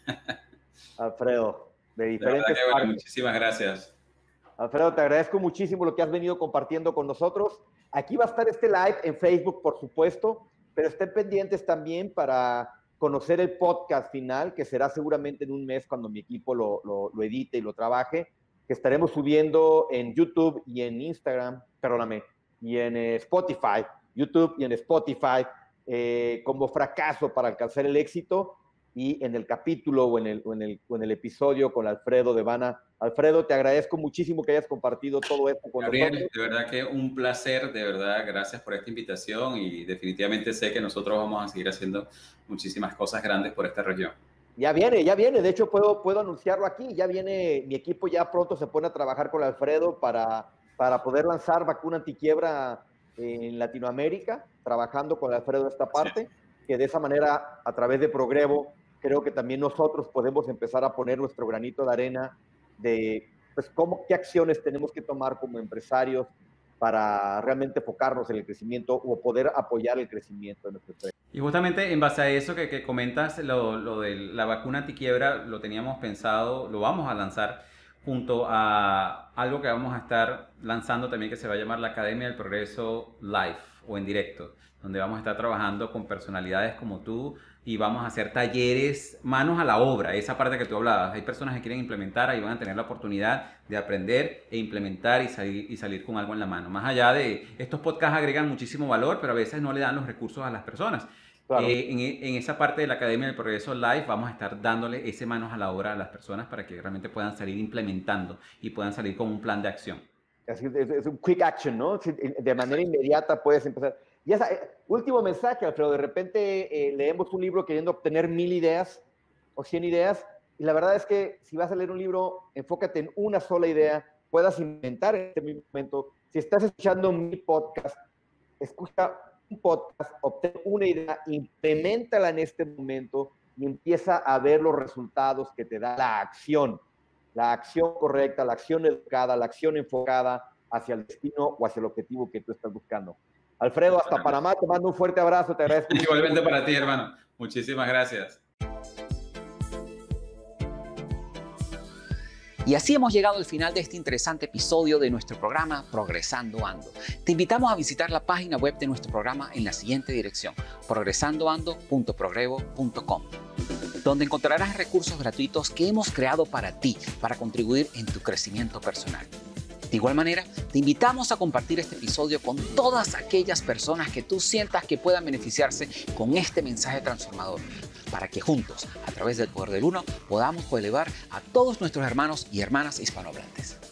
Alfredo, de diferentes de bueno, partes. muchísimas gracias. Alfredo, te agradezco muchísimo lo que has venido compartiendo con nosotros. Aquí va a estar este live en Facebook, por supuesto, pero estén pendientes también para conocer el podcast final, que será seguramente en un mes cuando mi equipo lo, lo, lo edite y lo trabaje, que estaremos subiendo en YouTube y en Instagram, perdóname, y en eh, Spotify, YouTube y en Spotify, eh, como fracaso para alcanzar el éxito, y en el capítulo o en el, o en el, o en el episodio con Alfredo Devana. Alfredo, te agradezco muchísimo que hayas compartido todo esto con Gabriel, nosotros. de verdad que un placer, de verdad, gracias por esta invitación y definitivamente sé que nosotros vamos a seguir haciendo muchísimas cosas grandes por esta región. Ya viene, ya viene, de hecho puedo, puedo anunciarlo aquí, ya viene, mi equipo ya pronto se pone a trabajar con Alfredo para, para poder lanzar vacuna antiquiebra en Latinoamérica, trabajando con Alfredo esta parte, sí. Que de esa manera, a través de Progrevo, creo que también nosotros podemos empezar a poner nuestro granito de arena de pues, cómo, qué acciones tenemos que tomar como empresarios para realmente enfocarnos en el crecimiento o poder apoyar el crecimiento de nuestra empresa. Y justamente en base a eso que, que comentas, lo, lo de la vacuna antiquiebra, lo teníamos pensado, lo vamos a lanzar junto a algo que vamos a estar lanzando también que se va a llamar la Academia del Progreso Live o en directo, donde vamos a estar trabajando con personalidades como tú y vamos a hacer talleres manos a la obra, esa parte que tú hablabas. Hay personas que quieren implementar, ahí van a tener la oportunidad de aprender e implementar y salir, y salir con algo en la mano. Más allá de, estos podcasts agregan muchísimo valor, pero a veces no le dan los recursos a las personas. Claro. Eh, en, en esa parte de la Academia del Progreso Live vamos a estar dándole ese manos a la obra a las personas para que realmente puedan salir implementando y puedan salir con un plan de acción. Es, es, es un quick action, ¿no? De manera inmediata puedes empezar. Y esa, eh, último mensaje, Alfredo, de repente eh, leemos un libro queriendo obtener mil ideas o cien ideas, y la verdad es que si vas a leer un libro, enfócate en una sola idea, puedas inventar en este mismo momento. Si estás escuchando mi podcast, escucha un podcast, obtén una idea, implementala en este momento y empieza a ver los resultados que te da la acción. La acción correcta, la acción educada, la acción enfocada hacia el destino o hacia el objetivo que tú estás buscando. Alfredo, hasta Panamá, te mando un fuerte abrazo, te agradezco. Igualmente para ti, hermano. Muchísimas gracias. Y así hemos llegado al final de este interesante episodio de nuestro programa Progresando Ando. Te invitamos a visitar la página web de nuestro programa en la siguiente dirección, progresando ando punto progrevo punto com, donde encontrarás recursos gratuitos que hemos creado para ti, para contribuir en tu crecimiento personal. De igual manera, te invitamos a compartir este episodio con todas aquellas personas que tú sientas que puedan beneficiarse con este mensaje transformador, para que juntos, a través del poder del uno, podamos elevar a todos nuestros hermanos y hermanas hispanohablantes.